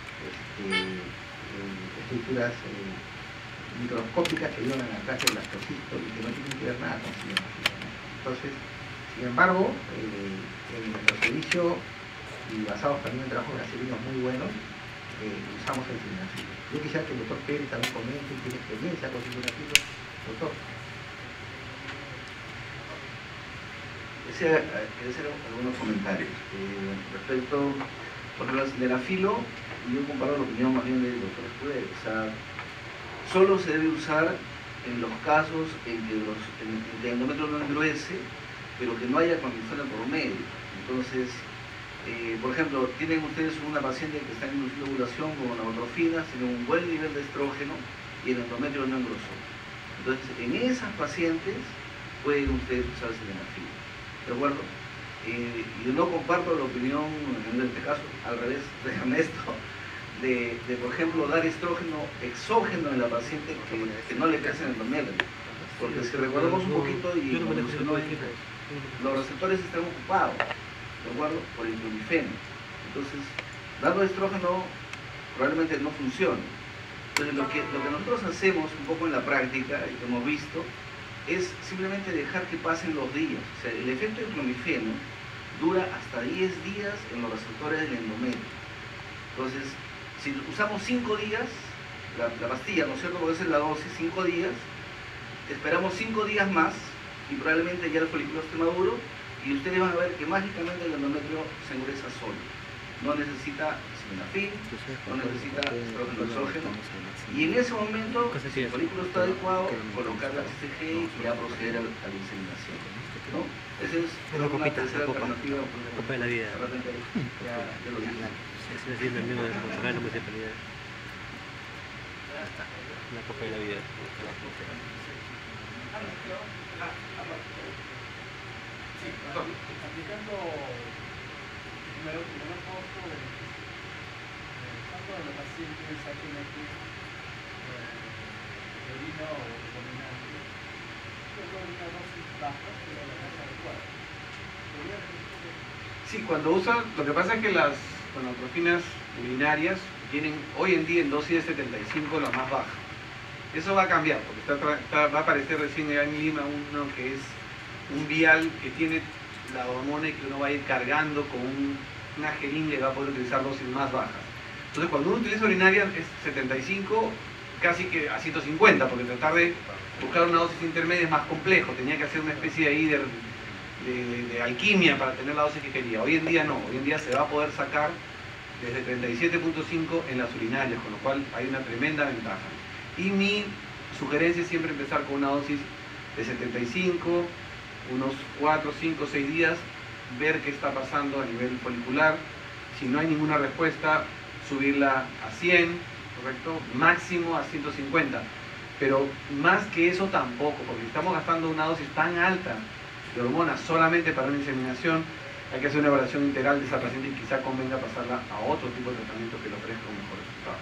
estructuras microscópicas que ayudan a la del lactocisto y que no tienen que ver nada con sildenafil, ¿no? Entonces, sin embargo, en nuestro servicio y basados también en trabajos brasileños muy buenos, usamos el sildenafil. Yo quisiera que el doctor Pérez también comente, tiene experiencia con sildenafil. Doctor. Quisiera hacer algunos comentarios respecto, porque el sildenafilo, yo comparo la opinión más bien del doctor Escudero, o sea, solo se debe usar en los casos en que el endometrio no engruese, pero que no haya condiciones por medio. Entonces, por ejemplo, tienen ustedes una paciente que está en inducida ovulación con gonadotrofinas, tiene un buen nivel de estrógeno y el endometrio no engrosó. Entonces, en esas pacientes pueden ustedes usar sildenafil, ¿de acuerdo? Yo no comparto la opinión, en este caso, al revés de Ernesto, de por ejemplo, dar estrógeno exógeno en la paciente que no le crece el endometrio. Porque si recordamos un poquito y los receptores están ocupados, ¿de acuerdo? Por el clomifeno. Entonces, dando estrógeno probablemente no funcione. Entonces, lo que nosotros hacemos un poco en la práctica, y que hemos visto, es simplemente dejar que pasen los días. O sea, el efecto del clomifeno dura hasta 10 días en los receptores del endometrio. Entonces, si usamos 5 días, la pastilla, ¿no es cierto? Porque esa es la dosis, 5 días, esperamos 5 días más y probablemente ya el folículo esté maduro y ustedes van a ver que mágicamente el endometrio se engresa solo. No necesita sildenafil, no necesita estrógeno exógeno. Y en ese momento, si el folículo está adecuado, colocar la HCG y ya proceder a la inseminación, ¿no? Esa es una tercera alternativa. Copa de la vida. Ya lo dije. Es decir, el mismo de la municipalidad. La Copa de la vida. Aplicando primero curso de tanto de los pacientes HNP de orina o dominante, luego una dosis baja, pero la más adecuada. Sí, cuando usan, lo que pasa es que las gonadotrofinas urinarias tienen hoy en día en dosis de 75 la más baja. Eso va a cambiar, porque va a aparecer recién en Lima uno que es un vial que tiene la hormona y que uno va a ir cargando con una jeringa y va a poder utilizar dosis más bajas. Entonces, cuando uno utiliza urinaria es 75 casi que a 150, porque tratar de buscar una dosis intermedia es más complejo, tenía que hacer una especie ahí de alquimia para tener la dosis que quería. Hoy en día no, hoy en día se va a poder sacar desde 37.5 en las urinarias, con lo cual hay una tremenda ventaja. Y mi sugerencia es siempre empezar con una dosis de 75, unos 4, 5, 6 días, ver qué está pasando a nivel folicular. Si no hay ninguna respuesta, subirla a 100, ¿correcto? Máximo a 150. Pero más que eso tampoco, porque si estamos gastando una dosis tan alta de hormonas solamente para una inseminación, hay que hacer una evaluación integral de esa paciente y quizá convenga pasarla a otro tipo de tratamiento que le ofrezca un mejor resultado.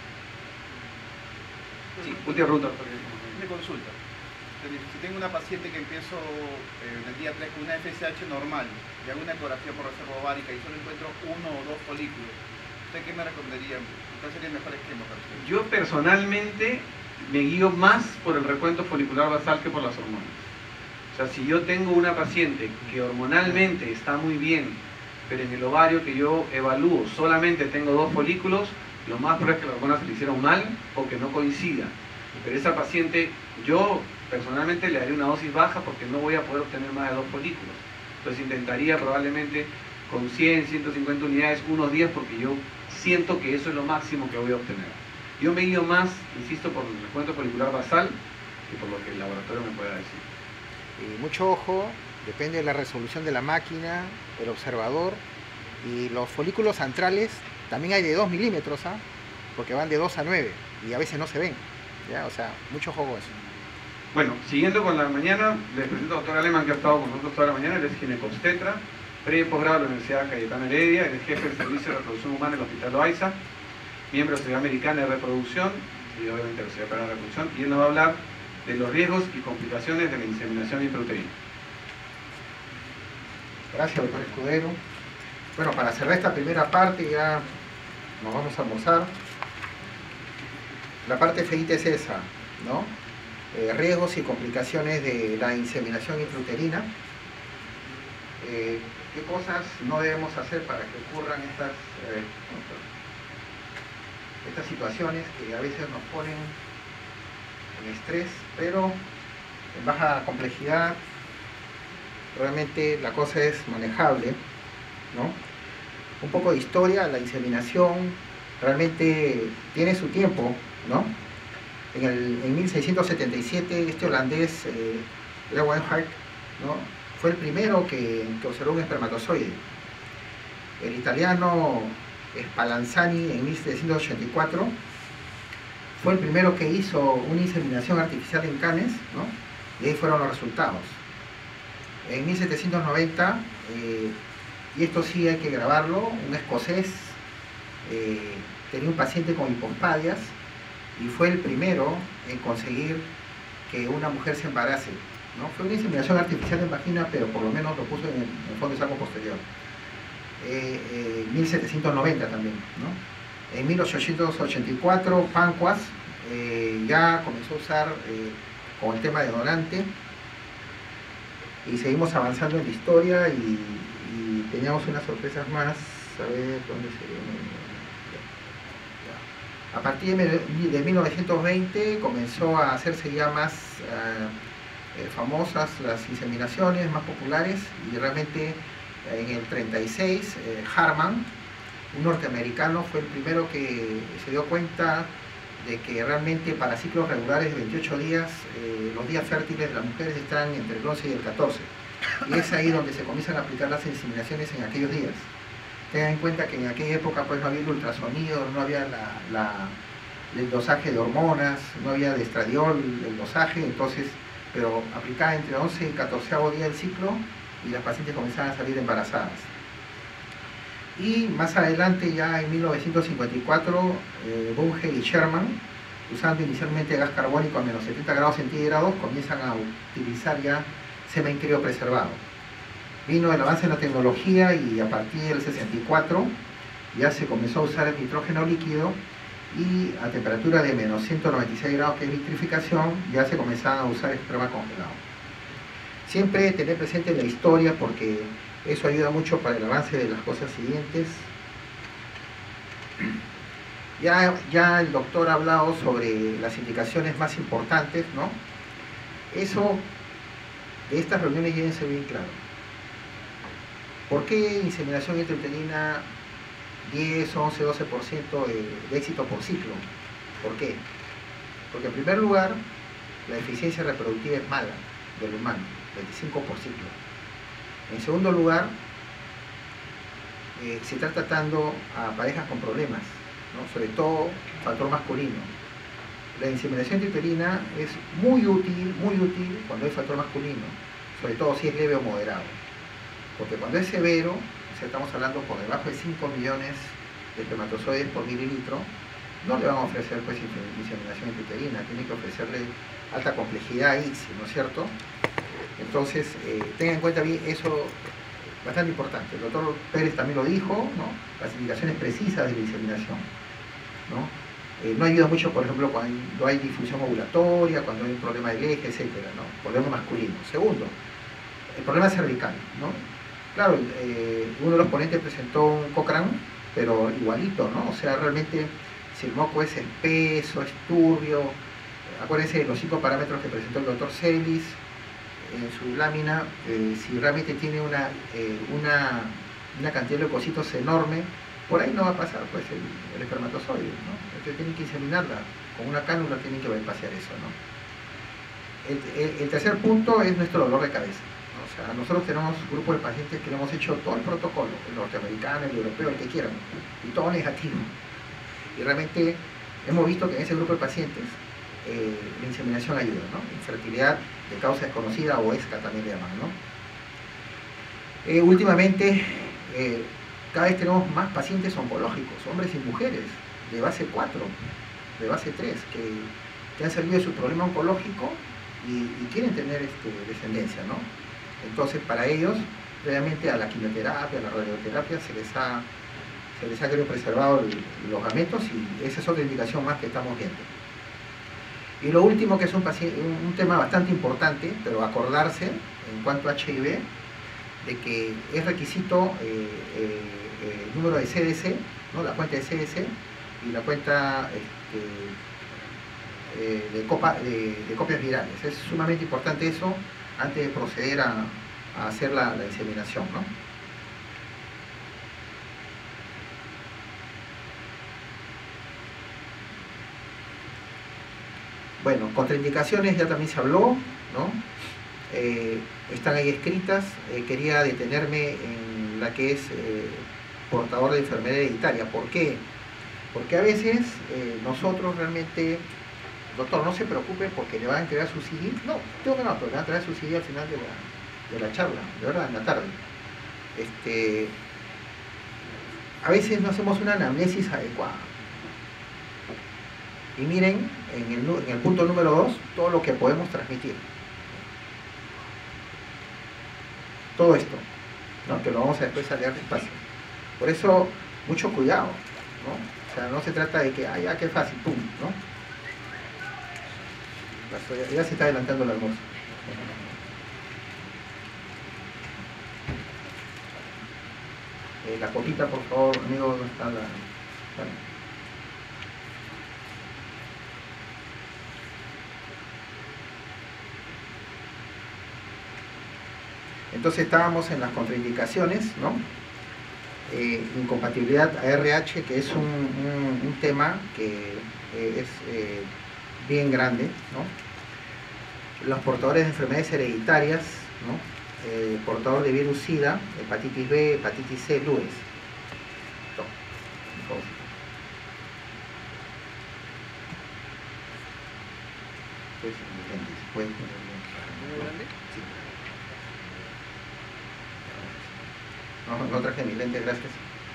Sí, última pregunta. Me consulta. Si tengo una paciente que empiezo en el día 3 con una FSH normal y hago una ecografía por reserva ovárica y solo encuentro 1 o 2 folículos, ¿usted qué me recomendaría? ¿Cuál sería el mejor esquema para usted? Yo personalmente me guío más por el recuento folicular basal que por las hormonas. O sea, si yo tengo una paciente que hormonalmente está muy bien, pero en el ovario que yo evalúo solamente tengo 2 folículos, lo más probable es que las hormonas se le hicieron mal o que no coincida. Pero esa paciente, yo personalmente le daré una dosis baja porque no voy a poder obtener más de 2 folículos. Entonces intentaría probablemente con 100, 150 unidades unos días porque yo siento que eso es lo máximo que voy a obtener. Yo me guío más, insisto, por el recuento folicular basal que por lo que el laboratorio me pueda decir. Mucho ojo, depende de la resolución de la máquina, el observador, y los folículos antrales también hay de 2 milímetros, ¿ah? Porque van de 2 a 9 y a veces no se ven, ¿ya? O sea, mucho ojo con eso. Bueno, siguiendo con la mañana, les presento al doctor Aleman, que ha estado con nosotros toda la mañana. Él es ginecobstetra, pre y posgrado de la Universidad Cayetano Heredia, él es jefe del Servicio de Reproducción Humana en el Hospital Loaiza, miembro de la Sociedad Americana de Reproducción y obviamente de la Sociedad Peruana de Reproducción, y él nos va a hablar de los riesgos y complicaciones de la inseminación intrauterina. Gracias, doctor Escudero. Bueno, para cerrar esta primera parte ya nos vamos a almorzar. La parte feíta es esa, ¿no? Riesgos y complicaciones de la inseminación intrauterina. ¿Qué cosas no debemos hacer para que ocurran estas situaciones que a veces nos ponen en estrés, pero en baja complejidad realmente la cosa es manejable, ¿no? Un poco de historia. La inseminación realmente tiene su tiempo, ¿no? En 1677 este holandés, Leeuwenhoek, ¿no?, fue el primero que observó un espermatozoide. El italiano Spallanzani en 1784 fue el primero que hizo una inseminación artificial en canes, ¿no?, y ahí fueron los resultados. En 1790, y esto sí hay que grabarlo, un escocés tenía un paciente con hipospadias y fue el primero en conseguir que una mujer se embarace, ¿no? Fue una inseminación artificial en vagina, pero por lo menos lo puso en el fondo de saco posterior. 1790 también, ¿no? En 1884, Panquas ya comenzó a usar con el tema de donante, y seguimos avanzando en la historia y teníamos unas sorpresas más. A ver, ¿dónde se... A partir de 1920 comenzó a hacerse ya más famosas las inseminaciones, más populares, y realmente en el 36 Harman, un norteamericano, fue el primero que se dio cuenta de que realmente para ciclos regulares de 28 días los días fértiles de las mujeres están entre el 11 y el 14, y es ahí donde se comienzan a aplicar las inseminaciones en aquellos días. Tengan en cuenta que en aquella época pues no había el ultrasonido, no había el dosaje de hormonas, no había de estradiol, el dosaje, entonces, pero aplicaba entre 11 y 14º día del ciclo y las pacientes comenzaban a salir embarazadas. Y más adelante, ya en 1954, Bunge y Sherman, usando inicialmente gas carbónico a menos 70 grados centígrados, comienzan a utilizar ya semen criopreservado. Vino el avance en la tecnología y a partir del 64 ya se comenzó a usar el nitrógeno líquido, y a temperatura de menos 196 grados, que es vitrificación, ya se comenzaban a usar esperma congelado. Siempre tener presente la historia, porque eso ayuda mucho para el avance de las cosas siguientes. Ya el doctor ha hablado sobre las indicaciones más importantes, ¿no? Eso, de estas reuniones, llévense bien claro. ¿Por qué inseminación intrauterina 10, 11, 12% de éxito por ciclo? ¿Por qué? Porque en primer lugar, la eficiencia reproductiva es mala del humano, 25 por ciclo. En segundo lugar, se está tratando a parejas con problemas, ¿no?, sobre todo factor masculino. La inseminación intrauterina es muy útil cuando hay factor masculino, sobre todo si es leve o moderado. Porque cuando es severo, o sea, estamos hablando por debajo de 5 millones de espermatozoides por mililitro, no le van a ofrecer pues inseminación intrauterina, tiene que ofrecerle alta complejidad ICSI, ¿no es cierto? Entonces, tengan en cuenta bien eso, bastante importante. El doctor Pérez también lo dijo, ¿no?, las indicaciones precisas de la inseminación, ¿no? No ayuda mucho, por ejemplo, cuando hay disfunción ovulatoria, cuando hay un problema del eje, etcétera, ¿no?, problema masculino. Segundo, el problema cervical, ¿no? Claro, uno de los ponentes presentó un Cochrane, pero igualito, ¿no? O sea, realmente, si el moco es espeso, es turbio, acuérdense de los 5 parámetros que presentó el doctor Celis en su lámina, si realmente tiene una cantidad de leucocitos enorme, por ahí no va a pasar pues el espermatozoide, ¿no? Entonces tienen que inseminarla, con una cánula tienen que bypassear eso, ¿no? El tercer punto es nuestro dolor de cabeza. O sea, nosotros tenemos un grupo de pacientes que le hemos hecho todo el protocolo, el norteamericano, el europeo, el que quieran, y todo negativo. Y realmente hemos visto que en ese grupo de pacientes la inseminación ayuda, ¿no? Infertilidad de causa desconocida, o ESCA también le llaman, ¿no? Últimamente, cada vez tenemos más pacientes oncológicos, hombres y mujeres, de base 4, de base 3, que han salido de su problema oncológico y quieren tener descendencia, ¿no? Entonces, para ellos, previamente a la quimioterapia, a la radioterapia, se les ha querido preservar los gametos, y esa es otra indicación más que estamos viendo. Y lo último, que es un tema bastante importante, pero acordarse en cuanto a HIV, de que es requisito el número de CDC, ¿no? La cuenta de CDC y la cuenta de copias virales. Es sumamente importante eso antes de proceder a hacer la inseminación, ¿no? Bueno, contraindicaciones ya también se habló, ¿no? Están ahí escritas. Quería detenerme en la que es portador de enfermedad hereditaria. ¿Por qué? Porque a veces nosotros realmente, doctor, no se preocupe porque le van a entregar su CD. No, tengo que no, pero le van a entregar su CD al final de la charla, de verdad, en la tarde. A veces no hacemos una anamnesis adecuada. Y miren, en el punto número 2, todo lo que podemos transmitir. Todo esto, ¿no? Que lo vamos a después a leer despacio. Por eso, mucho cuidado, ¿no? O sea, no se trata de que, ya qué fácil, pum, ¿no? Ya se está adelantando el almuerzo. La copita, por favor, amigo, ¿dónde está la...? Vale. Entonces estábamos en las contraindicaciones, ¿no? Incompatibilidad a RH, que es un tema que es bien grande, ¿no? Los portadores de enfermedades hereditarias, ¿no? Portador de virus SIDA, hepatitis B, hepatitis C, LUES. No traje mis lentes, gracias.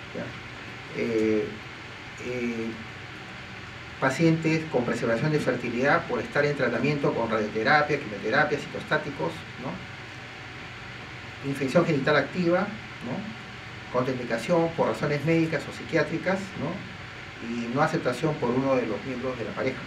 Pacientes con preservación de fertilidad por estar en tratamiento con radioterapia, quimioterapia, citostáticos, ¿no? Infección genital activa, ¿no? Contraindicación por razones médicas o psiquiátricas, ¿no? Y no aceptación por uno de los miembros de la pareja.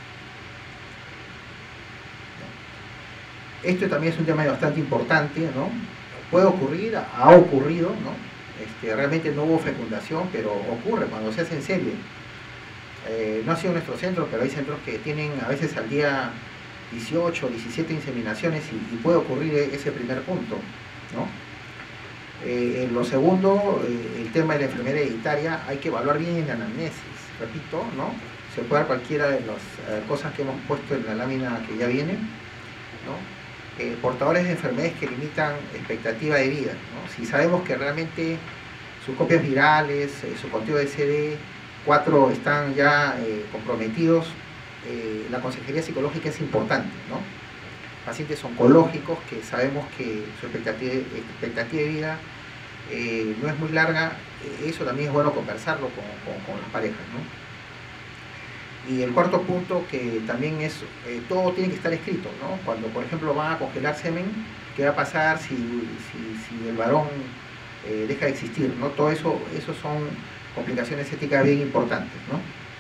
Esto también es un tema bastante importante, ¿no? Puede ocurrir, ha ocurrido, ¿no? Realmente no hubo fecundación, pero ocurre cuando se hace en serie. No ha sido nuestro centro, pero hay centros que tienen a veces al día 18 o 17 inseminaciones y puede ocurrir ese primer punto, ¿no? Lo segundo, el tema de la enfermedad hereditaria, hay que evaluar bien en la anamnesis, repito, ¿no? Se puede dar cualquiera de las cosas que hemos puesto en la lámina que ya viene, ¿no? Portadores de enfermedades que limitan expectativa de vida, ¿no? Si sabemos que realmente sus copias virales, su conteo de CD4 están ya comprometidos, la consejería psicológica es importante, ¿no? Pacientes oncológicos que sabemos que su expectativa de vida no es muy larga, eso también es bueno conversarlo con las parejas, ¿no? Y el cuarto punto, que también es, todo tiene que estar escrito, ¿no? Cuando, por ejemplo, van a congelar semen, ¿qué va a pasar si el varón deja de existir, ¿no? Todo eso son complicaciones éticas bien importantes, ¿no?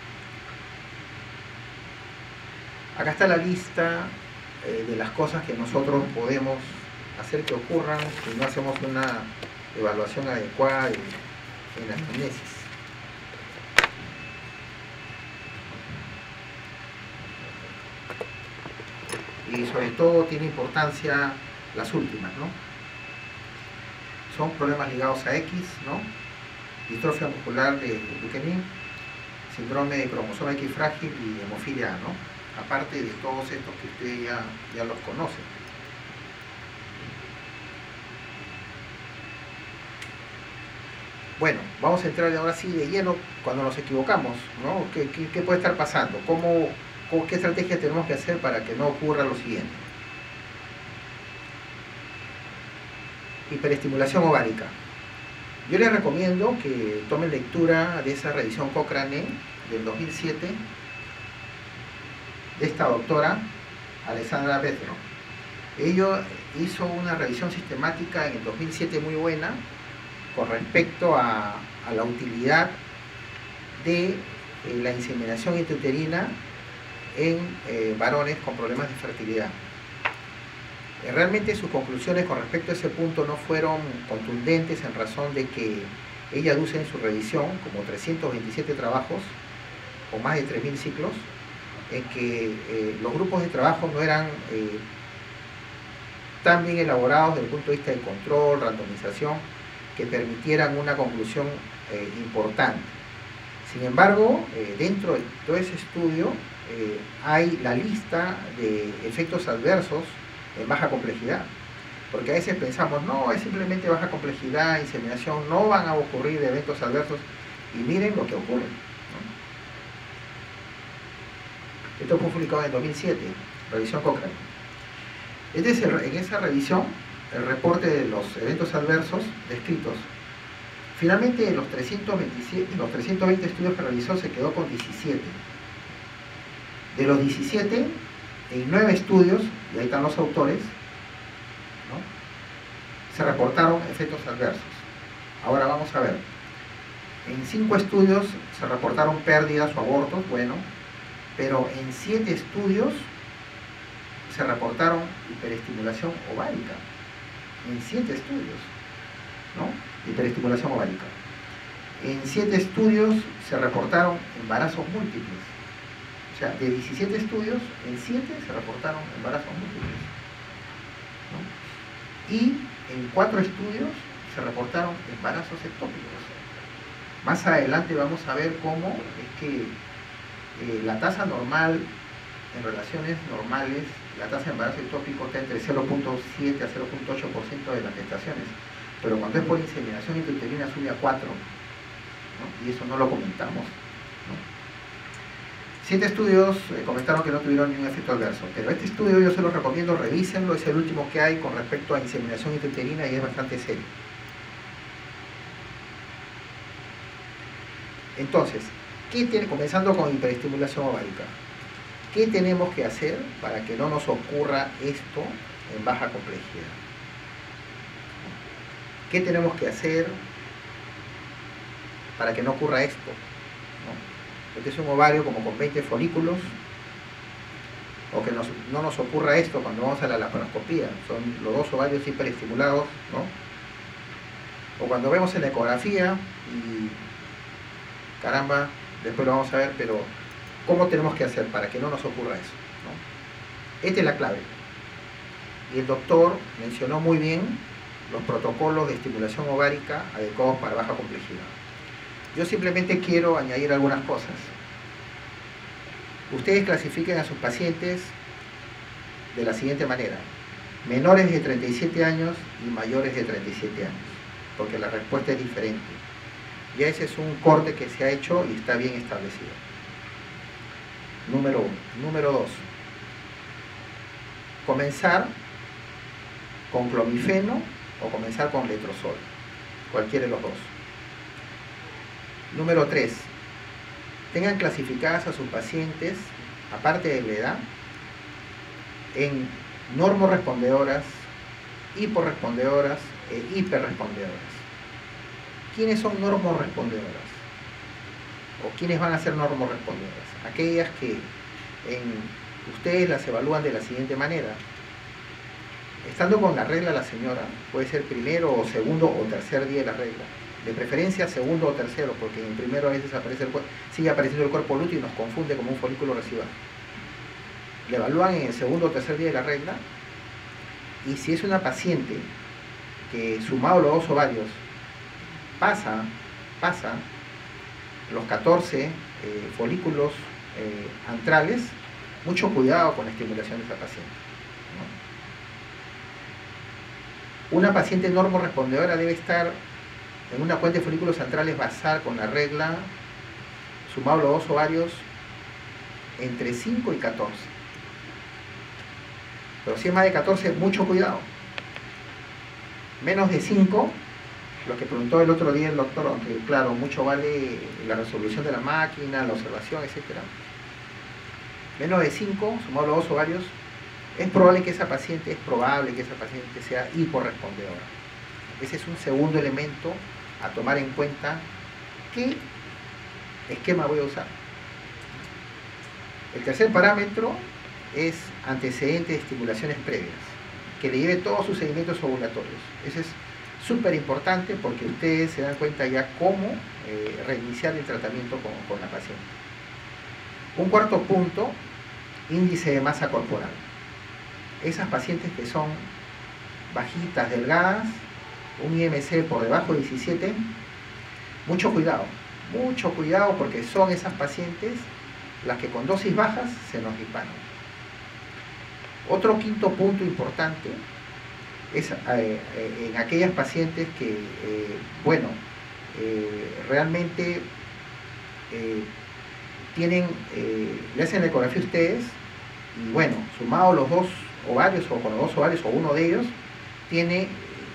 Acá está la lista de las cosas que nosotros podemos hacer que ocurran si no hacemos una evaluación adecuada en las anamnesis. Y sobre todo tiene importancia las últimas, ¿no? Son problemas ligados a X, ¿no? Distrofia muscular de Duchenne, síndrome de cromosoma X frágil y hemofilia A, ¿no? Aparte de todos estos que ustedes ya los conocen. Bueno, vamos a entrar ahora sí de lleno cuando nos equivocamos, ¿no? ¿Qué puede estar pasando? ¿Qué estrategia tenemos que hacer para que no ocurra lo siguiente? Hiperestimulación ovárica. Yo les recomiendo que tomen lectura de esa revisión Cochrane del 2007 de esta doctora Alessandra Petro. hizo una revisión sistemática en el 2007 muy buena con respecto a la utilidad de la inseminación intrauterina en varones con problemas de fertilidad. Realmente sus conclusiones con respecto a ese punto no fueron contundentes en razón de que ella aduce en su revisión como 327 trabajos con más de 3.000 ciclos, en que los grupos de trabajo no eran tan bien elaborados desde el punto de vista de control, randomización, que permitieran una conclusión importante. Sin embargo, dentro de todo ese estudio hay la lista de efectos adversos en baja complejidad, porque a veces pensamos, no, es simplemente baja complejidad, inseminación, no van a ocurrir eventos adversos, y miren lo que ocurre, ¿no? Esto fue publicado en 2007, revisión Cochrane. En esa revisión, el reporte de los eventos adversos descritos. Finalmente, de los 320 estudios que realizó, se quedó con 17. De los 17, en 9 estudios, y ahí están los autores, ¿no?, se reportaron efectos adversos. Ahora vamos a ver. En 5 estudios se reportaron pérdidas o abortos, bueno, pero en 7 estudios se reportaron hiperestimulación ovárica. En 7 estudios, ¿no?, hiperestimulación ovárica. En 7 estudios se reportaron embarazos múltiples. O sea, de 17 estudios, en 7 se reportaron embarazos múltiples, ¿no? Y en 4 estudios se reportaron embarazos ectópicos. Más adelante vamos a ver cómo es que la tasa normal en relaciones normales, la tasa de embarazo ectópico está entre 0.7 a 0.8% de las gestaciones, pero cuando es por inseminación intrauterina sube a 4%, ¿no? Y eso no lo comentamos, ¿no? 7 estudios comentaron que no tuvieron ningún efecto adverso, pero este estudio yo se los recomiendo, revísenlo, es el último que hay con respecto a inseminación intrauterina y es bastante serio. Entonces, comenzando con hiperestimulación ovárica, ¿qué tenemos que hacer para que no nos ocurra esto en baja complejidad? ¿Qué tenemos que hacer para que no ocurra esto, ¿no? Este es un ovario como con 20 folículos, o que no nos ocurra esto cuando vamos a la laparoscopía, son los 2 ovarios hiperestimulados, ¿no? O cuando vemos en la ecografía y caramba, después lo vamos a ver, pero ¿cómo tenemos que hacer para que no nos ocurra eso, ¿no? Esta es la clave. Y el doctor mencionó muy bien los protocolos de estimulación ovárica adecuados para baja complejidad. Yo simplemente quiero añadir algunas cosas. Ustedes clasifiquen a sus pacientes de la siguiente manera: menores de 37 años y mayores de 37 años, porque la respuesta es diferente. Ya ese es un corte que se ha hecho y está bien establecido. Número 1. Número 2. Comenzar con clomifeno o comenzar con letrozol, cualquiera de los dos. Número 3. Tengan clasificadas a sus pacientes, aparte de la edad, en normorrespondedoras, hiporrespondedoras e hiperrespondedoras. ¿Quiénes son normorrespondedoras? ¿O quiénes van a ser normorrespondedoras? Aquellas que ustedes las evalúan de la siguiente manera. Estando con la regla la señora, puede ser primero o segundo o tercer día de la regla. De preferencia segundo o tercero, porque en primero a veces sigue apareciendo el cuerpo lúteo y nos confunde como un folículo residual. Le evalúan en el segundo o tercer día de la regla, y si es una paciente que sumado los 2 ovarios pasa los 14 folículos antrales, mucho cuidado con la estimulación de esa paciente, ¿no? Una paciente normorespondedora debe estar en una cuenta de folículos antrales basal con la regla, sumado los 2 ovarios, entre 5 y 14. Pero si es más de 14, mucho cuidado. Menos de 5, lo que preguntó el otro día el doctor, aunque claro, mucho vale la resolución de la máquina, la observación, etc. Menos de 5, sumado los 2 ovarios, es probable que esa paciente sea hiporrespondedora. Ese es un segundo elemento a tomar en cuenta. ¿Qué esquema voy a usar? El tercer parámetro es antecedentes de estimulaciones previas, que le lleve todos sus seguimientos ovulatorios. Ese es súper importante porque ustedes se dan cuenta ya cómo reiniciar el tratamiento con la paciente. Un cuarto punto, índice de masa corporal. Esas pacientes que son bajitas, delgadas, un IMC por debajo de 17, mucho cuidado porque son esas pacientes las que con dosis bajas se nos disparan. Otro quinto punto importante es en aquellas pacientes que, realmente le hacen la ecografía a ustedes y bueno, sumado los dos ovarios o con los dos ovarios o uno de ellos, tiene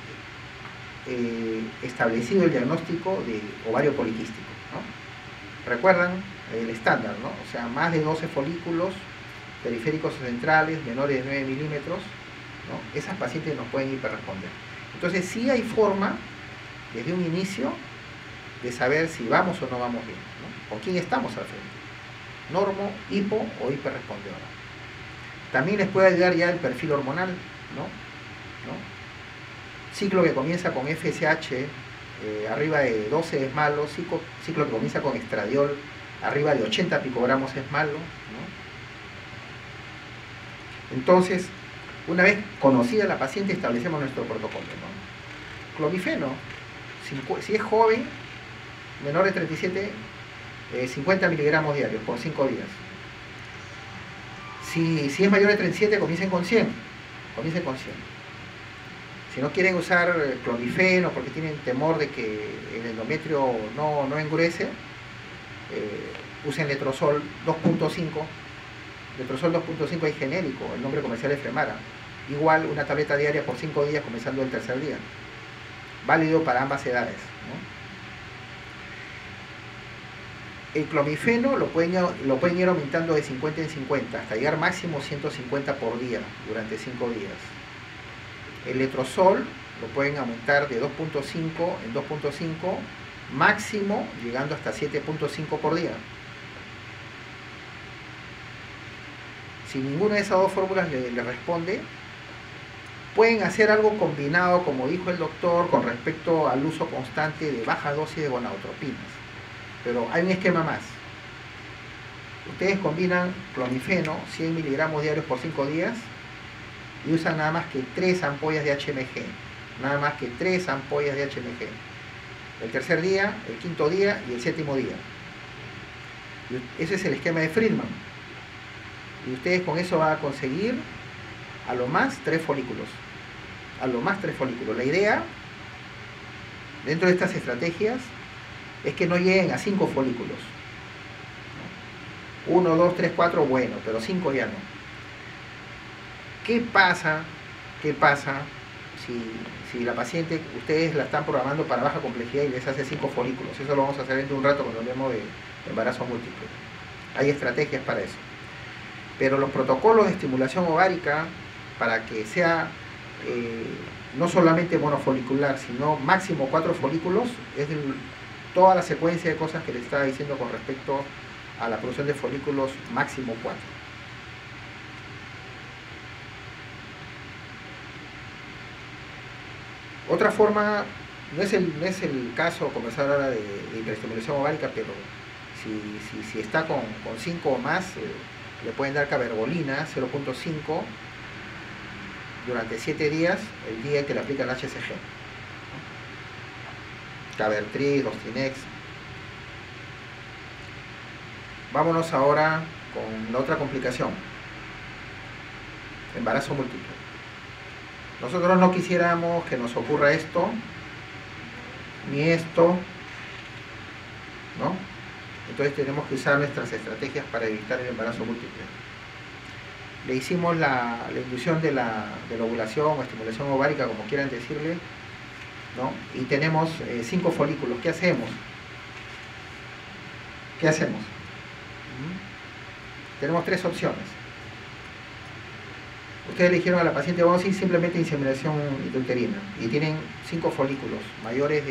establecido el diagnóstico de ovario poliquístico, ¿no? Recuerdan el estándar, ¿no? O sea, más de 12 folículos periféricos o centrales, menores de 9 milímetros, ¿no? Esas pacientes nos pueden hiperresponder. Entonces sí hay forma, desde un inicio, de saber si vamos o no vamos bien, ¿no? Con quién estamos al frente, normo, hipo o hiperrespondedora. También les puede ayudar ya el perfil hormonal, ¿no? Ciclo que comienza con FSH arriba de 12 es malo, ciclo que comienza con estradiol arriba de 80 picogramos es malo, ¿no? Entonces, una vez conocida la paciente, establecemos nuestro protocolo, ¿no? Clomifeno, si es joven, menor de 37, 50 miligramos diarios por 5 días. Si es mayor de 37, comiencen con 100. Si no quieren usar clomifeno porque tienen temor de que el endometrio no endurece, usen letrozol 2.5. Letrozol 2.5 es genérico, el nombre comercial es Femara. Igual una tableta diaria por 5 días comenzando el tercer día. Válido para ambas edades, ¿no? El clomifeno lo pueden ir aumentando de 50 en 50 hasta llegar máximo 150 por día durante 5 días. El letrozol lo pueden aumentar de 2.5 en 2.5 máximo llegando hasta 7.5 por día. Si ninguna de esas dos fórmulas le responde, pueden hacer algo combinado, como dijo el doctor, con respecto al uso constante de baja dosis de gonadotropinas. Pero hay un esquema más. Ustedes combinan clomifeno, 100 miligramos diarios por 5 días, y usan nada más que 3 ampollas de HMG. Nada más que 3 ampollas de HMG. El tercer día, el quinto día y el séptimo día. Ese es el esquema de Friedman. Y ustedes con eso van a conseguir a lo más 3 folículos. A lo más 3 folículos. La idea, dentro de estas estrategias, es que no lleguen a 5 folículos. 1, 2, 3, 4, bueno, pero 5 ya no. ¿Qué pasa si la paciente, ustedes la están programando para baja complejidad y les hace 5 folículos? Eso lo vamos a hacer dentro de un rato cuando hablemos de embarazo múltiple. Hay estrategias para eso. Pero los protocolos de estimulación ovárica, para que sea no solamente monofolicular, sino máximo 4 folículos, es toda la secuencia de cosas que les estaba diciendo con respecto a la producción de folículos máximo 4. Otra forma, no es el caso conversar ahora de hiperestimulación ovárica, pero si está con 5 o más, le pueden dar cabergolina 0.5 durante 7 días, el día en que le aplican el HCG. Cabertril, Dostinex. Vámonos ahora con la otra complicación, embarazo múltiple. Nosotros no quisiéramos que nos ocurra esto, ni esto, ¿no? Entonces tenemos que usar nuestras estrategias para evitar el embarazo múltiple. Le hicimos la inducción de la ovulación o estimulación ovárica, como quieran decirle, ¿no? Y tenemos 5 folículos. ¿Qué hacemos? Tenemos 3 opciones. ustedes le dijeron a la paciente, vamos a ir simplemente a inseminación intrauterina, y tienen 5 folículos mayores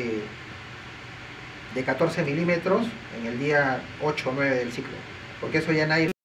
de 14 milímetros en el día 8 o 9 del ciclo, porque eso ya nadie